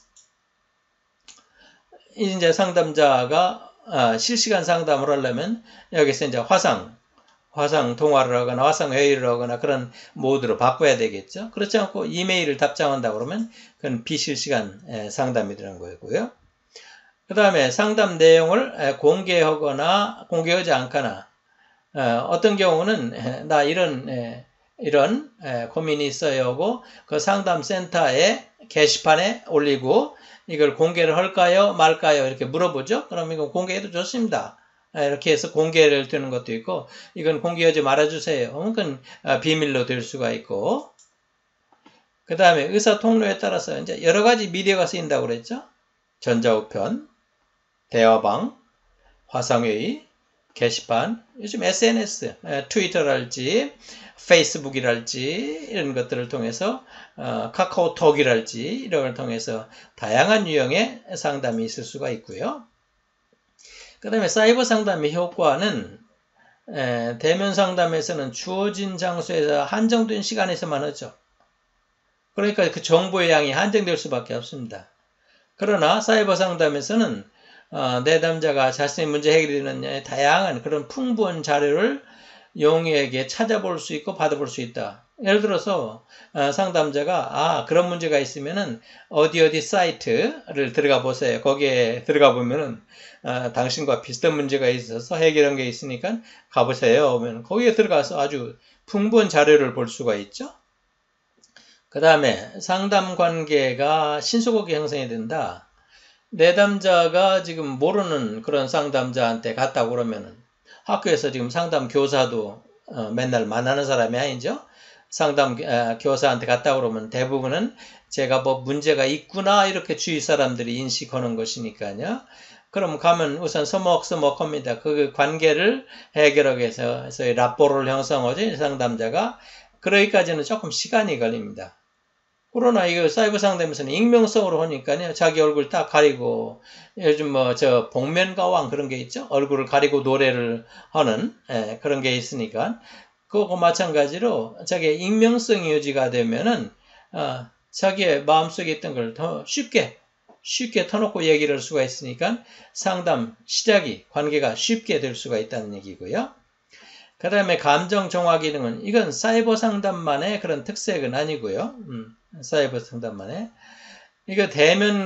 이제 상담자가 실시간 상담을 하려면 여기서 이제 화상 통화를 하거나 화상 회의를 하거나 그런 모드로 바꿔야 되겠죠. 그렇지 않고 이메일을 답장한다 그러면 그건 비실시간 상담이 되는 거고요. 그 다음에 상담 내용을 공개하거나 공개하지 않거나, 어떤 경우는 나 이런 고민이 있어요 하고 그 상담센터에 게시판에 올리고 이걸 공개를 할까요 말까요 이렇게 물어보죠. 그럼 이거 공개해도 좋습니다. 이렇게 해서 공개를 되는 것도 있고, 이건 공개하지 말아주세요. 그건 비밀로 될 수가 있고, 그 다음에 의사 통로에 따라서 이제 여러 가지 미디어가 쓰인다고 그랬죠. 전자우편, 대화방, 화상회의, 게시판, 요즘 SNS, 트위터랄지 페이스북이랄지 이런 것들을 통해서 카카오톡이랄지 이런 걸 통해서 다양한 유형의 상담이 있을 수가 있고요. 그 다음에 사이버 상담의 효과는 대면 상담에서는 주어진 장소에서 한정된 시간에서만 하죠. 그러니까 그 정보의 양이 한정될 수밖에 없습니다. 그러나 사이버 상담에서는 내담자가 자신의 문제 해결되는 다양한 그런 풍부한 자료를 용의에게 찾아볼 수 있고 받아볼 수 있다. 예를 들어서 상담자가 그런 문제가 있으면은 어디 사이트를 들어가 보세요. 거기에 들어가 보면은 당신과 비슷한 문제가 있어서 해결한 게 있으니까 가보세요. 하면 거기에 들어가서 아주 풍부한 자료를 볼 수가 있죠. 그 다음에 상담 관계가 신속하게 형성이 된다. 내담자가 지금 모르는 그런 상담자한테 갔다고 그러면은, 학교에서 지금 상담 교사도 맨날 만나는 사람이 아니죠. 상담 교사한테 갔다고 그러면 대부분은 제가 뭐 문제가 있구나 이렇게 주위 사람들이 인식하는 것이니까요. 그럼 가면 우선 서먹서먹합니다. 그 관계를 해결하기 위해서 라포를 형성하죠. 상담자가 그러기까지는 조금 시간이 걸립니다. 그러나 이거 사이버 상담에서는 익명성으로 하니까요. 자기 얼굴 딱 가리고 요즘 뭐 저 복면가왕 그런 게 있죠. 얼굴을 가리고 노래를 하는 그런 게 있으니까 그거 마찬가지로 자기의 익명성이 유지가 되면은 자기의 마음속에 있던 걸 더 쉽게 터놓고 얘기를 할 수가 있으니까 상담 시작이 관계가 쉽게 될 수가 있다는 얘기고요. 그 다음에 감정 정화 기능은 이건 사이버 상담만의 그런 특색은 아니고요. 사이버 상담만의 이거 대면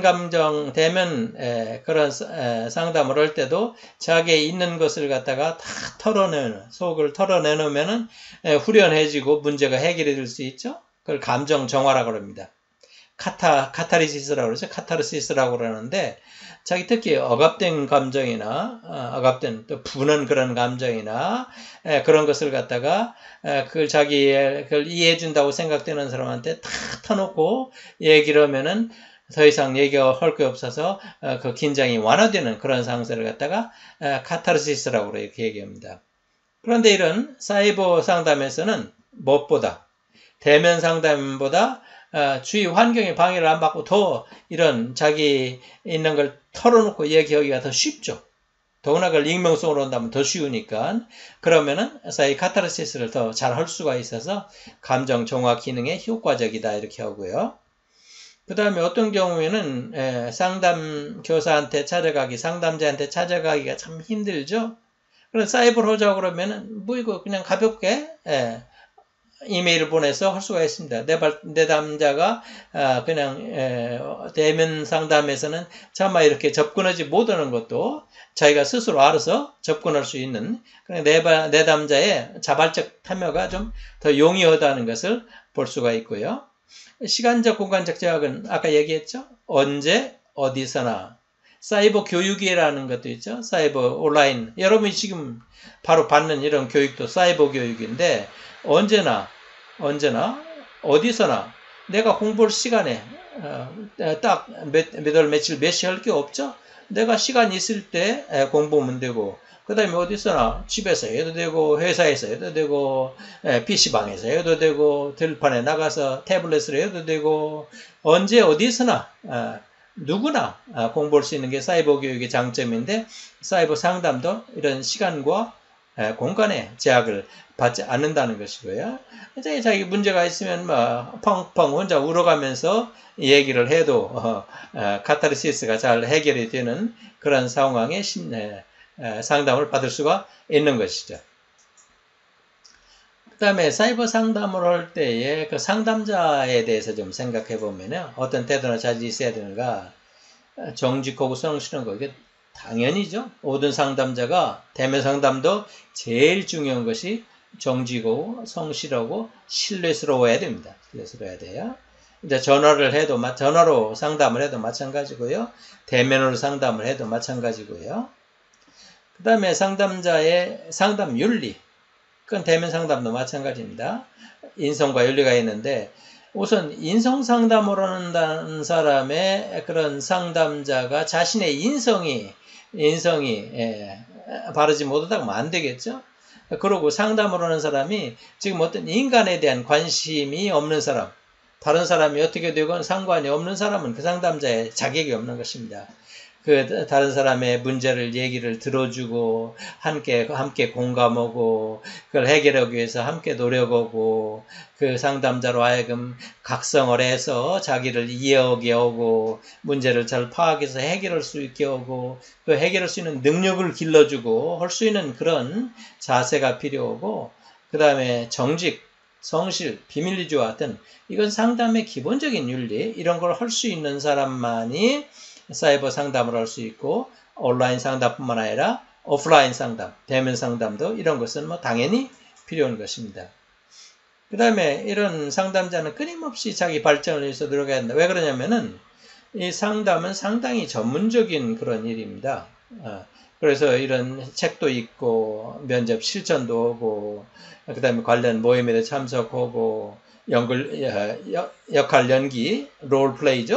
그런 상담을 할 때도 자기의 있는 것을 갖다가 다 속을 털어내놓으면은 후련해지고 문제가 해결이 될 수 있죠. 그걸 감정 정화라고 합니다. 카타르시스라고 그러죠. 카타르시스라고 그러는데 자기 특히 억압된 감정이나 억압된 또 부는 그런 감정이나 그런 것을 갖다가 그걸 그걸 이해해 준다고 생각되는 사람한테 다 터놓고 얘기를 하면은 더 이상 얘기할 게 없어서 그 긴장이 완화되는 그런 상태를 갖다가 카타르시스라고 이렇게 얘기합니다. 그런데 이런 사이버 상담에서는 무엇보다 대면 상담보다 주위 환경의 방해를 안 받고 더 이런 자기 있는 걸 털어놓고 얘기하기가 더 쉽죠. 더구나 그걸 익명성으로 한다면 더 쉬우니까 그러면은 이 카타르시스를 더 잘 할 수가 있어서 감정 정화 기능에 효과적이다 이렇게 하고요. 그 다음에 어떤 경우에는 상담 교사한테 상담자한테 찾아가기가 참 힘들죠. 그런 사이버를 하자고 그러면은 뭐 이거 그냥 가볍게 이메일을 보내서 할 수가 있습니다. 내 남자가 그냥 대면 상담에서는 차마 이렇게 접근하지 못하는 것도 자기가 스스로 알아서 접근할 수 있는 내 남자의 자발적 참여가 좀 더 용이하다는 것을 볼 수가 있고요. 시간적 공간적 제약은 아까 얘기했죠. 언제 어디서나 사이버 교육이라는 것도 있죠. 사이버 온라인 여러분이 지금 바로 받는 이런 교육도 사이버 교육인데 언제나 어디서나 내가 공부할 시간에 딱 몇 월 며칠 몇 시 할 게 없죠. 내가 시간 있을 때 공부하면 되고 그 다음에 어디서나 집에서 해도 되고 회사에서 해도 되고 PC방에서 해도 되고 들판에 나가서 태블릿으로 해도 되고 언제 어디서나 누구나 공부할 수 있는 게 사이버 교육의 장점인데 사이버 상담도 이런 시간과 공간의 제약을 받지 않는다는 것이고요. 이제 자기 문제가 있으면 펑펑 혼자 울어가면서 얘기를 해도 카타르시스가 잘 해결이 되는 그런 상황에 상담을 받을 수가 있는 것이죠. 그 다음에 사이버 상담을 할 때에 그 상담자에 대해서 좀 생각해 보면요. 어떤 태도나 자질이 있어야 되는가. 정직하고 성실한 거. 이게 당연히죠. 모든 상담자가 대면 상담도 제일 중요한 것이 정직하고 성실하고 신뢰스러워야 됩니다. 신뢰스러워야 돼요. 이제 전화로 상담을 해도 마찬가지고요. 대면으로 상담을 해도 마찬가지고요. 그 다음에 상담자의 상담 윤리. 그건 대면 상담도 마찬가지입니다. 인성과 윤리가 있는데 우선 인성 상담을 한다는 사람의 그런 상담자가 자신의 인성이 바르지 못하다고 하면 안 되겠죠. 그리고 상담을 하는 사람이 지금 어떤 인간에 대한 관심이 없는 사람, 다른 사람이 어떻게 되건 상관이 없는 사람은 그 상담자의 자격이 없는 것입니다. 그 다른 사람의 문제를 얘기를 들어주고 함께 공감하고 그걸 해결하기 위해서 함께 노력하고 그 상담자로 하여금 각성을 해서 자기를 이해하게 하고 문제를 잘 파악해서 해결할 수 있게 하고 또 해결할 수 있는 능력을 길러주고 할 수 있는 그런 자세가 필요하고 그 다음에 정직, 성실, 비밀리주와 같은 이건 상담의 기본적인 윤리 이런 걸 할 수 있는 사람만이 사이버 상담을 할 수 있고 온라인 상담뿐만 아니라 오프라인 상담, 대면 상담도 이런 것은 당연히 필요한 것입니다. 그 다음에 이런 상담자는 끊임없이 자기 발전을 위해서 노력해야 한다. 왜 그러냐면은 이 상담은 상당히 전문적인 그런 일입니다. 그래서 이런 책도 읽고 면접 실전도 하고 그 다음에 관련 모임에도 참석하고 역할 연기, 롤플레이죠.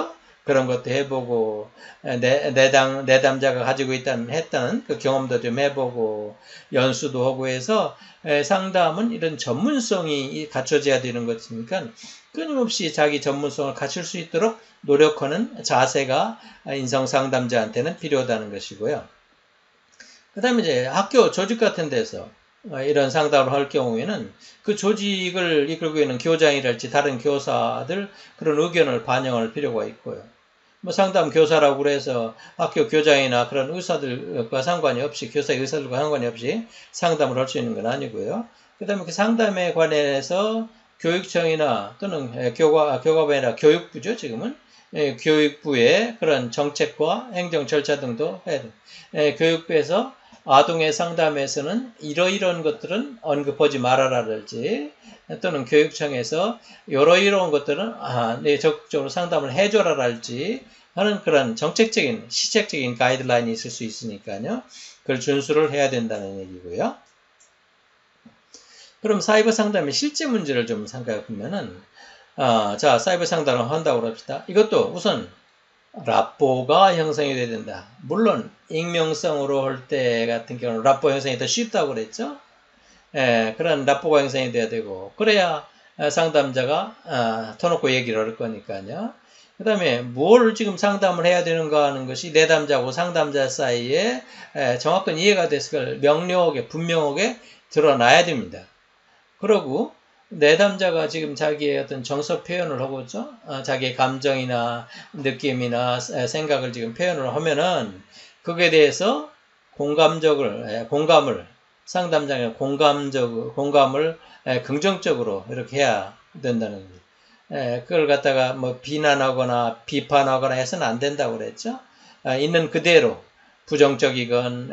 그런 것도 해보고 내담자가 가지고 했다는 그 경험도 좀 해보고 연수도 하고 해서 상담은 이런 전문성이 갖춰져야 되는 것이니까 끊임없이 자기 전문성을 갖출 수 있도록 노력하는 자세가 인성 상담자한테는 필요하다는 것이고요. 그 다음에 이제 학교 조직 같은 데서 이런 상담을 할 경우에는 그 조직을 이끌고 있는 교장이랄지 다른 교사들 그런 의견을 반영할 필요가 있고요. 뭐 상담 교사라고 그래서 학교 교장이나 그런 의사들과 상관이 없이 교사의 의사들과 상관이 없이 상담을 할 수 있는 건 아니고요. 그 다음에 그 상담에 관해서 교육청이나 또는 교과가 아니라 교육부죠, 지금은. 교육부의 그런 정책과 행정 절차 등도 해야 돼요. 교육부에서 아동의 상담에서는 이러이러한 것들은 언급하지 말아라랄지 또는 교육청에서 이러이러한 것들은 적극적으로 상담을 해줘라랄지 하는 그런 정책적인 시책적인 가이드라인이 있을 수 있으니까요. 그걸 준수를 해야 된다는 얘기고요. 그럼 사이버 상담의 실제 문제를 좀 생각해 보면은 자, 사이버 상담을 한다고 합시다. 이것도 우선 라포가 형성이 돼야 된다. 물론 익명성으로 할 때 같은 경우는 라포 형성이 더 쉽다고 그랬죠. 그런 라포가 형성이 돼야 되고 그래야 상담자가 터놓고 얘기를 할 거니까요. 그 다음에 뭘 지금 상담을 해야 되는가 하는 것이 내담자하고 상담자 사이에 정확한 이해가 됐을 걸 명료하게 분명하게 드러나야 됩니다. 그러고 내담자가 지금 자기의 어떤 정서 표현을 하고 있죠. 자기의 감정이나 느낌이나 생각을 지금 표현을 하면은 그거에 대해서 공감을 상담자의 공감을 긍정적으로 이렇게 해야 된다는 거예요. 그걸 갖다가 뭐 비난하거나 비판하거나 해서는 안 된다고 그랬죠. 있는 그대로 부정적이건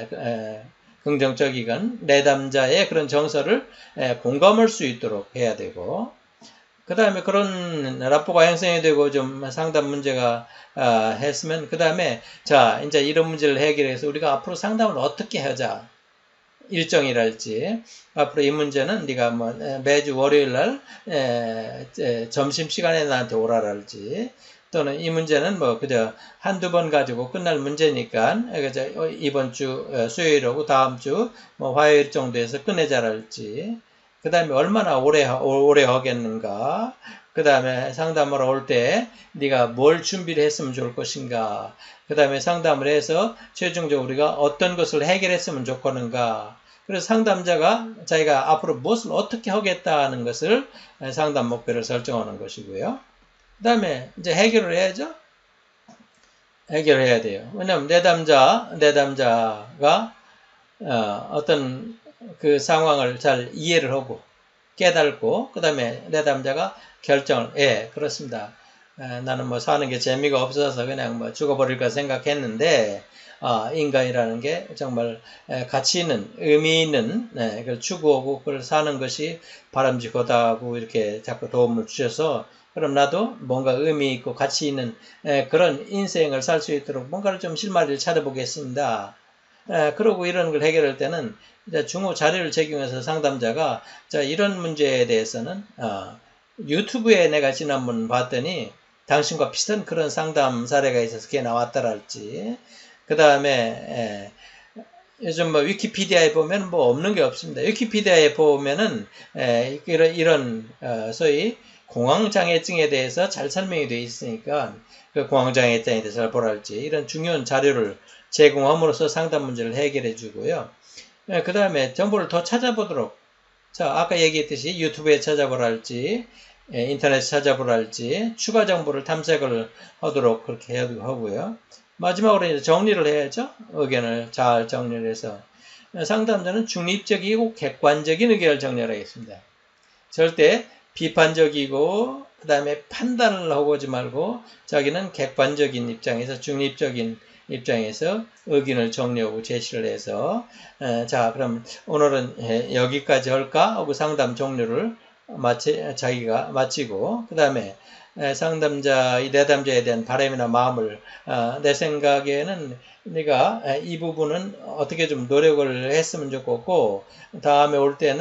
긍정적이건 내담자의 그런 정서를 공감할 수 있도록 해야 되고 그 다음에 그런 라포가 형성이 되고 좀 상담 문제가 했으면 그 다음에 자 이제 이런 문제를 해결해서 우리가 앞으로 상담을 어떻게 하자 일정이랄지 앞으로 이 문제는 네가 뭐 매주 월요일날 점심시간에 나한테 오라랄지 또는 이 문제는 뭐 그저 한두 번 가지고 끝날 문제니까 이번 주 수요일하고 다음 주 뭐 화요일 정도에서 끝내자랄지 그 다음에 얼마나 오래 하겠는가 그 다음에 상담을 올 때 네가 뭘 준비를 했으면 좋을 것인가 그 다음에 상담을 해서 최종적으로 우리가 어떤 것을 해결했으면 좋겠는가 그래서 상담자가 자기가 앞으로 무엇을 어떻게 하겠다는 것을 상담 목표를 설정하는 것이고요. 그 다음에 이제 해결을 해야죠. 해결해야 돼요. 왜냐하면 내담자가 어떤 그 상황을 잘 이해를 하고 깨닫고 그 다음에 내담자가 결정을 그렇습니다. 나는 뭐 사는 게 재미가 없어서 그냥 뭐 죽어버릴까 생각했는데 인간이라는 게 정말 가치 있는 의미 있는 그걸 추구하고 그걸 사는 것이 바람직하다고 이렇게 자꾸 도움을 주셔서 그럼 나도 뭔가 의미 있고 가치 있는 그런 인생을 살 수 있도록 뭔가를 좀 실마리를 찾아보겠습니다. 그러고 이런 걸 해결할 때는 이제 중호 자료를 제공해서 상담자가 자 이런 문제에 대해서는 유튜브에 내가 지난번 봤더니 당신과 비슷한 그런 상담 사례가 있어서 그게 나왔다랄지 그 다음에 요즘 뭐 위키피디아에 보면 뭐 없는 게 없습니다. 위키피디아에 보면은 이런 소위 공황장애증에 대해서 잘 설명이 되어 있으니까 그 공황장애증에 대해서 잘 보랄지 이런 중요한 자료를 제공함으로써 상담 문제를 해결해 주고요. 그 다음에 정보를 더 찾아보도록 자 아까 얘기했듯이 유튜브에 찾아보랄지 인터넷에 찾아보랄지 추가 정보를 탐색을 하도록 그렇게 하고요. 마지막으로 이제 정리를 해야죠. 의견을 잘 정리를 해서 상담자는 중립적이고 객관적인 의견을 정리하겠습니다. 절대 비판적이고 그 다음에 판단을 하고 오지 말고 자기는 객관적인 입장에서 중립적인 입장에서 의견을 정리하고 제시를 해서 자 그럼 오늘은 여기까지 할까 하고 상담 종료를 자기가 마치고 그 다음에 상담자, 이 내담자에 대한 바람이나 마음을 내 생각에는 네가 이 부분은 어떻게 좀 노력을 했으면 좋겠고 다음에 올 때는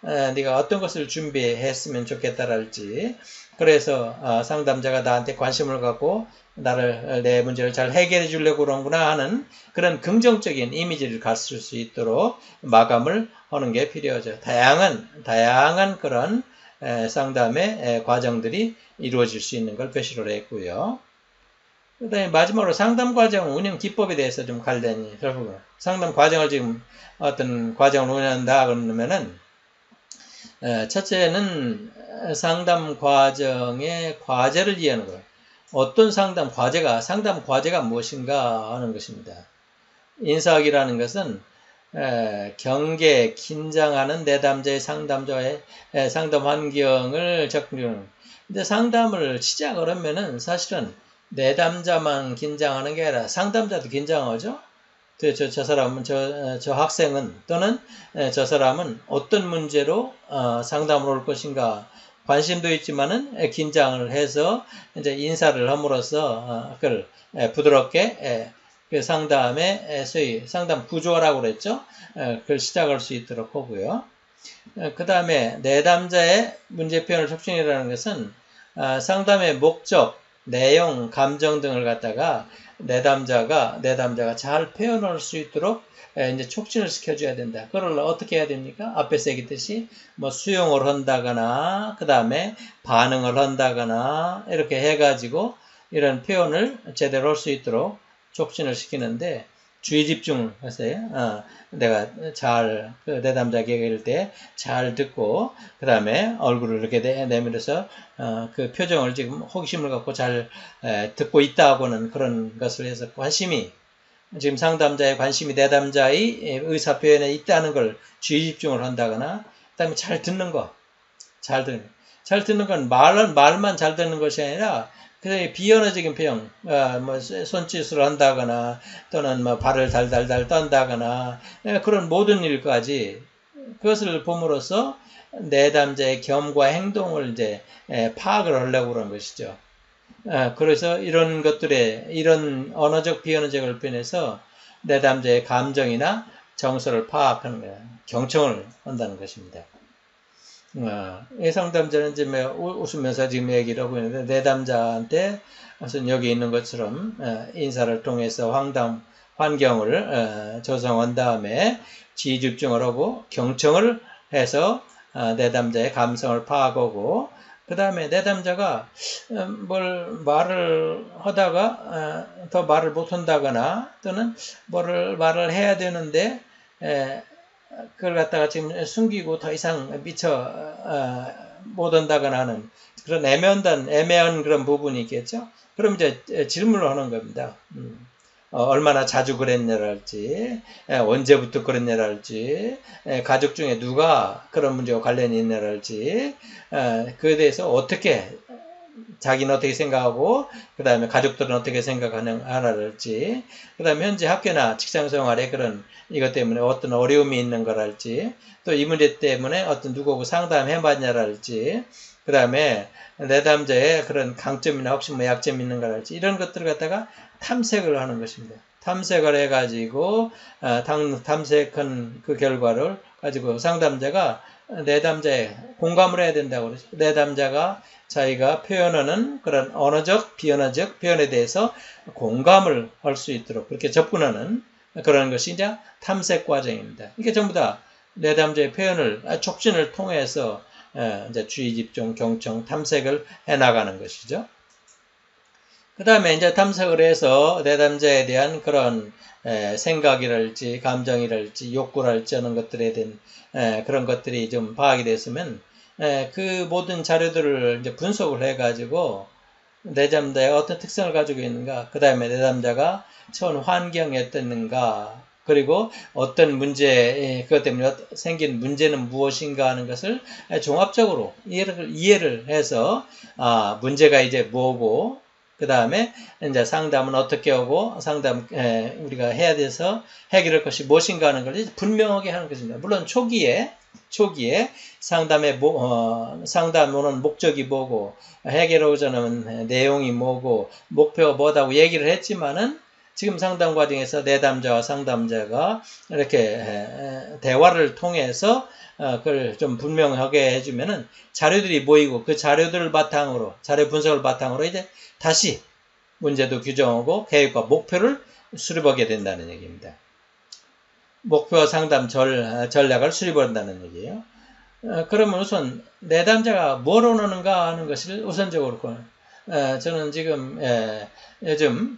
네가 어떤 것을 준비했으면 좋겠다랄지, 그래서 상담자가 나한테 관심을 갖고 내 문제를 잘 해결해 주려고 그러는구나 하는 그런 긍정적인 이미지를 갖출 수 있도록 마감을 하는 게 필요하죠. 다양한 그런 상담의 과정들이 이루어질 수 있는 걸 표시를 했고요. 그 다음에 마지막으로 상담 과정 운영 기법에 대해서 좀 관련이 결국은 상담 과정을 지금 어떤 과정을 운영한다 그러면은 첫째는 상담 과정의 과제를 이해하는 거예요. 어떤 상담 과제가 무엇인가 하는 것입니다. 인사학이라는 것은 경계, 긴장하는 내담자의 상담자의 상담 환경을 적용하는. 근데 상담을 시작을 하면은 사실은 내담자만 긴장하는 게 아니라 상담자도 긴장하죠. 저 사람은 저 학생은 또는 저 사람은 어떤 문제로 상담을 올 것인가 관심도 있지만은 긴장을 해서 이제 인사를 함으로써 그걸 부드럽게 그 상담의 소위 상담 구조라고 그랬죠. 그걸 시작할 수 있도록 하고요. 그 다음에 내담자의 문제 표현을 촉진이라는 것은 상담의 목적, 내용, 감정 등을 갖다가 내담자가 잘 표현할 수 있도록 이제 촉진을 시켜줘야 된다. 그걸 어떻게 해야 됩니까? 앞에서 얘기했듯이 뭐 수용을 한다거나 그 다음에 반응을 한다거나 이렇게 해가지고 이런 표현을 제대로 할 수 있도록 촉진을 시키는데 주의 집중을 하세요. 내가 그 내담자에게 얘기할 때 잘 듣고 그 다음에 얼굴을 이렇게 내밀어서 그 표정을 지금 호기심을 갖고 잘 듣고 있다고는 그런 것을 해서 지금 상담자의 관심이 내담자의 의사 표현에 있다는 걸 주의 집중을 한다거나 그 다음에 잘 듣는 건 말만 잘 듣는 것이 아니라 그다음에 비언어적인 표현, 뭐 손짓을 한다거나 또는 뭐 발을 달달달 떤다거나 그런 모든 일까지 그것을 봄으로써 내담자의 겸과 행동을 이제 파악을 하려고 그런 것이죠. 그래서 이런 언어적 비언어적을 표현해서 내담자의 감정이나 정서를 파악하는 거예요. 경청을 한다는 것입니다. 상담자는 지금 웃으면서 지금 얘기를 하고 있는데 내담자한테 무슨 여기 있는 것처럼 인사를 통해서 환경을 조성한 다음에 지휘 집중을 하고 경청을 해서 내담자의 감성을 파악하고 그 다음에 내담자가 뭘 말을 하다가 더 말을 못한다거나 또는 말을 해야 되는데 그걸 갖다가 지금 숨기고 더 이상 못한다거나 하는 그런 애매한 그런 부분이 있겠죠. 그럼 이제 질문을 하는 겁니다. 얼마나 자주 그랬냐랄지, 언제부터 그랬냐랄지, 가족 중에 누가 그런 문제와 관련이 있냐랄지, 그에 대해서 자기는 어떻게 생각하고, 그 다음에 가족들은 어떻게 생각하는지, 그 다음에 현재 학교나 직장 생활에 이것 때문에 어떤 어려움이 있는 거랄지, 또 이 문제 때문에 누구하고 상담해봤냐랄지, 그 다음에 내담자의 그런 강점이나 혹시 뭐 약점이 있는 거랄지, 이런 것들을 갖다가 탐색을 하는 것입니다. 탐색을 해가지고, 탐색한 그 결과를 가지고 상담자가 내담자에 공감을 해야 된다고 그러죠. 내담자가 자기가 표현하는 그런 언어적, 비언어적 표현에 대해서 공감을 할 수 있도록 그렇게 접근하는 그런 것이 이제 탐색 과정입니다. 이게 전부 다 내담자의 촉진을 통해서 이제 주의 집중, 경청, 탐색을 해나가는 것이죠. 그 다음에 이제 탐색을 해서 내담자에 대한 그런 생각이랄지, 감정이랄지, 욕구랄지 하는 것들에 대한 그런 것들이 좀 파악이 됐으면 그 모든 자료들을 이제 분석을 해가지고 내담자의 어떤 특성을 가지고 있는가, 그 다음에 내담자가 처한 환경이 어땠는가, 그리고 어떤 그것 때문에 생긴 문제는 무엇인가 하는 것을 종합적으로 이해를 해서 문제가 이제 뭐고, 그 다음에 이제 상담은 어떻게 하고 우리가 해야 돼서 해결할 것이 무엇인가 하는 걸 분명하게 하는 것입니다. 물론 초기에 상담하는 목적이 뭐고 해결하고자 하는 내용이 뭐고 목표가 뭐다고 얘기를 했지만은 지금 상담 과정에서 내담자와 상담자가 이렇게 대화를 통해서 그걸 좀 분명하게 해주면은 자료들이 모이고 그 자료들을 바탕으로, 자료 분석을 바탕으로 이제 다시 문제도 규정하고 계획과 목표를 수립하게 된다는 얘기입니다. 목표와 상담 전략을 수립한다는 얘기예요. 그러면 우선 내담자가 뭘 원하는가 하는 것을 우선적으로 저는 지금 요즘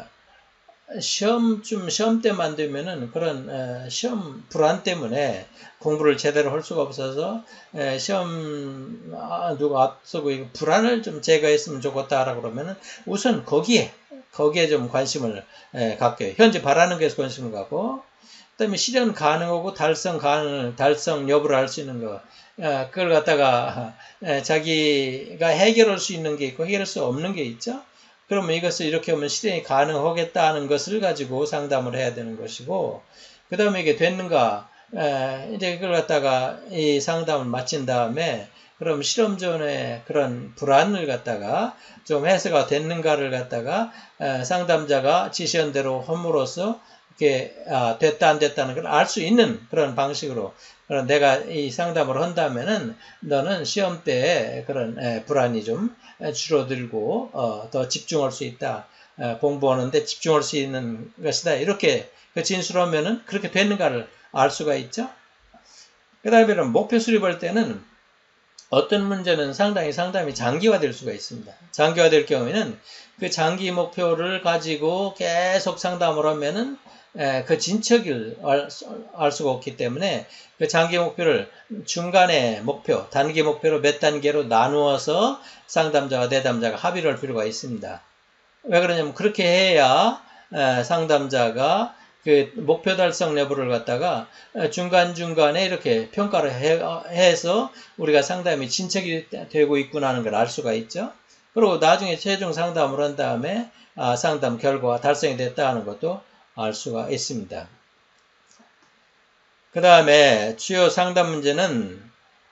시험 때만 되면은 그런 시험 불안 때문에 공부를 제대로 할 수가 없어서 시험 누가 앞서고 불안을 좀 제거했으면 좋겠다라고 그러면은 우선 거기에 좀 관심을 갖게, 현재 바라는 것에 관심을 갖고, 그다음에 실현 가능하고 달성 여부를 알 수 있는 거, 그걸 갖다가 자기가 해결할 수 있는 게 있고 해결할 수 없는 게 있죠. 그러면 이것을 이렇게 하면 실현이 가능하겠다는 것을 가지고 상담을 해야 되는 것이고, 그 다음에 이게 됐는가, 이제 그걸 갖다가 이 상담을 마친 다음에 그럼 실험 전에 그런 불안을 갖다가 좀 해소가 됐는가를 갖다가 상담자가 지시한 대로 함으로써 이렇게 됐다 안 됐다는 걸 알 수 있는 그런 방식으로, 그럼 내가 이 상담을 한다면은 너는 시험 때 그런 불안이 좀 줄어들고 더 집중할 수 있다, 공부하는데 집중할 수 있는 것이다, 이렇게 진술하면은 그렇게 됐는가를 알 수가 있죠. 그 다음에는 목표 수립할 때는 어떤 문제는 상당히 상담이 장기화될 수가 있습니다. 장기화될 경우에는 그 장기 목표를 가지고 계속 상담을 하면은 그 진척을 알 수가 없기 때문에 그 장기 목표를 중간에 목표, 단기 목표로 몇 단계로 나누어서 상담자와 내담자가 합의를 할 필요가 있습니다. 왜 그러냐면 그렇게 해야 상담자가 그 목표 달성 여부를 갖다가 중간중간에 이렇게 평가를 해서 우리가 상담이 진척이 되고 있구나 하는 걸 알 수가 있죠. 그리고 나중에 최종 상담을 한 다음에 상담 결과가 달성이 됐다 하는 것도 알 수가 있습니다. 그 다음에 주요 상담 문제는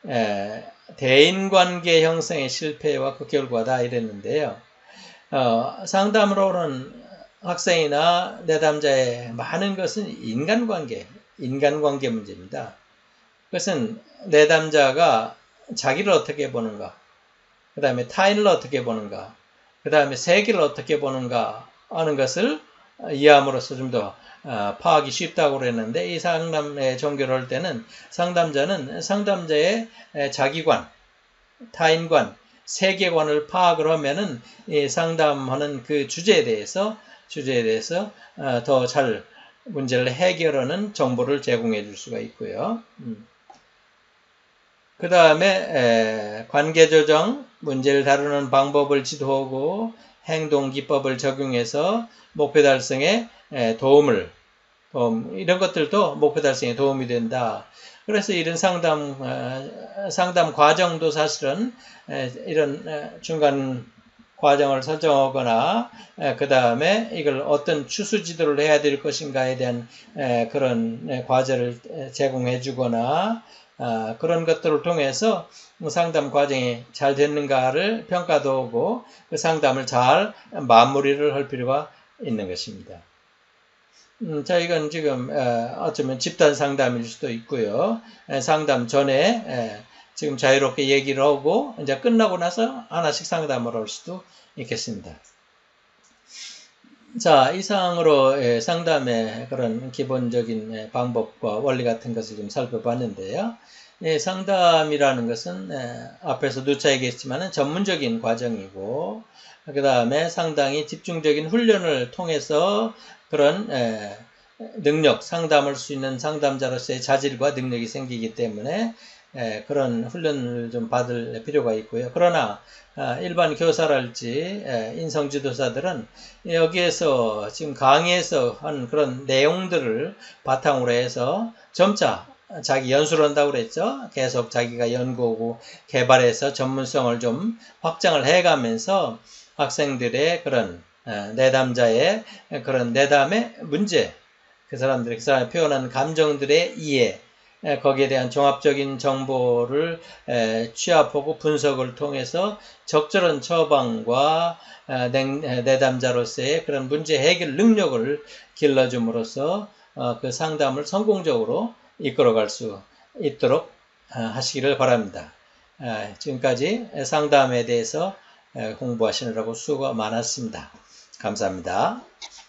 대인관계 형성의 실패와 그 결과다 이랬는데요. 상담으로 오는 학생이나 내담자의 많은 것은 인간관계 문제입니다. 그것은 내담자가 자기를 어떻게 보는가, 그 다음에 타인을 어떻게 보는가, 그 다음에 세계를 어떻게 보는가 하는 것을 이해함으로써 좀 더 파악이 쉽다고 그랬는데, 이 상담의 종교를 할 때는 상담자는 상담자의 자기관, 타인관, 세계관을 파악을 하면은 이 상담하는 그 주제에 대해서 더 잘 문제를 해결하는 정보를 제공해 줄 수가 있고요. 그 다음에 관계조정, 문제를 다루는 방법을 지도하고 행동기법을 적용해서 목표 달성에 이런 것들도 목표 달성에 도움이 된다. 그래서 이런 상담 과정도 사실은 이런 중간 과정을 설정하거나 그 다음에 이걸 어떤 추수 지도를 해야 될 것인가에 대한 그런 과제를 제공해 주거나 그런 것들을 통해서 상담 과정이 잘 됐는가를 평가도 하고 그 상담을 잘 마무리를 할 필요가 있는 것입니다. 자, 이건 지금 어쩌면 집단 상담일 수도 있고요. 상담 전에 지금 자유롭게 얘기를 하고 이제 끝나고 나서 하나씩 상담을 할 수도 있겠습니다. 자, 이상으로 상담의 그런 기본적인 방법과 원리 같은 것을 좀 살펴봤는데요. 상담이라는 것은 앞에서 누차 얘기했지만 전문적인 과정이고, 그 다음에 상당히 집중적인 훈련을 통해서 그런 능력, 상담할 수 있는 상담자로서의 자질과 능력이 생기기 때문에 그런 훈련을 좀 받을 필요가 있고요. 그러나 일반 교사랄지 인성지도사들은 여기에서 지금 강의에서 한 그런 내용들을 바탕으로 해서 점차 자기 연수를 한다고 그랬죠. 계속 자기가 연구하고 개발해서 전문성을 좀 확장을 해가면서 학생들의 그런 내담자의 그런 내담의 문제, 그 사람이 표현하는 감정들의 이해, 거기에 대한 종합적인 정보를 취합하고 분석을 통해서 적절한 처방과 내담자로서의 그런 문제 해결 능력을 길러줌으로써 그 상담을 성공적으로 이끌어갈 수 있도록 하시기를 바랍니다. 지금까지 상담에 대해서 공부하시느라고 수고가 많았습니다. 감사합니다.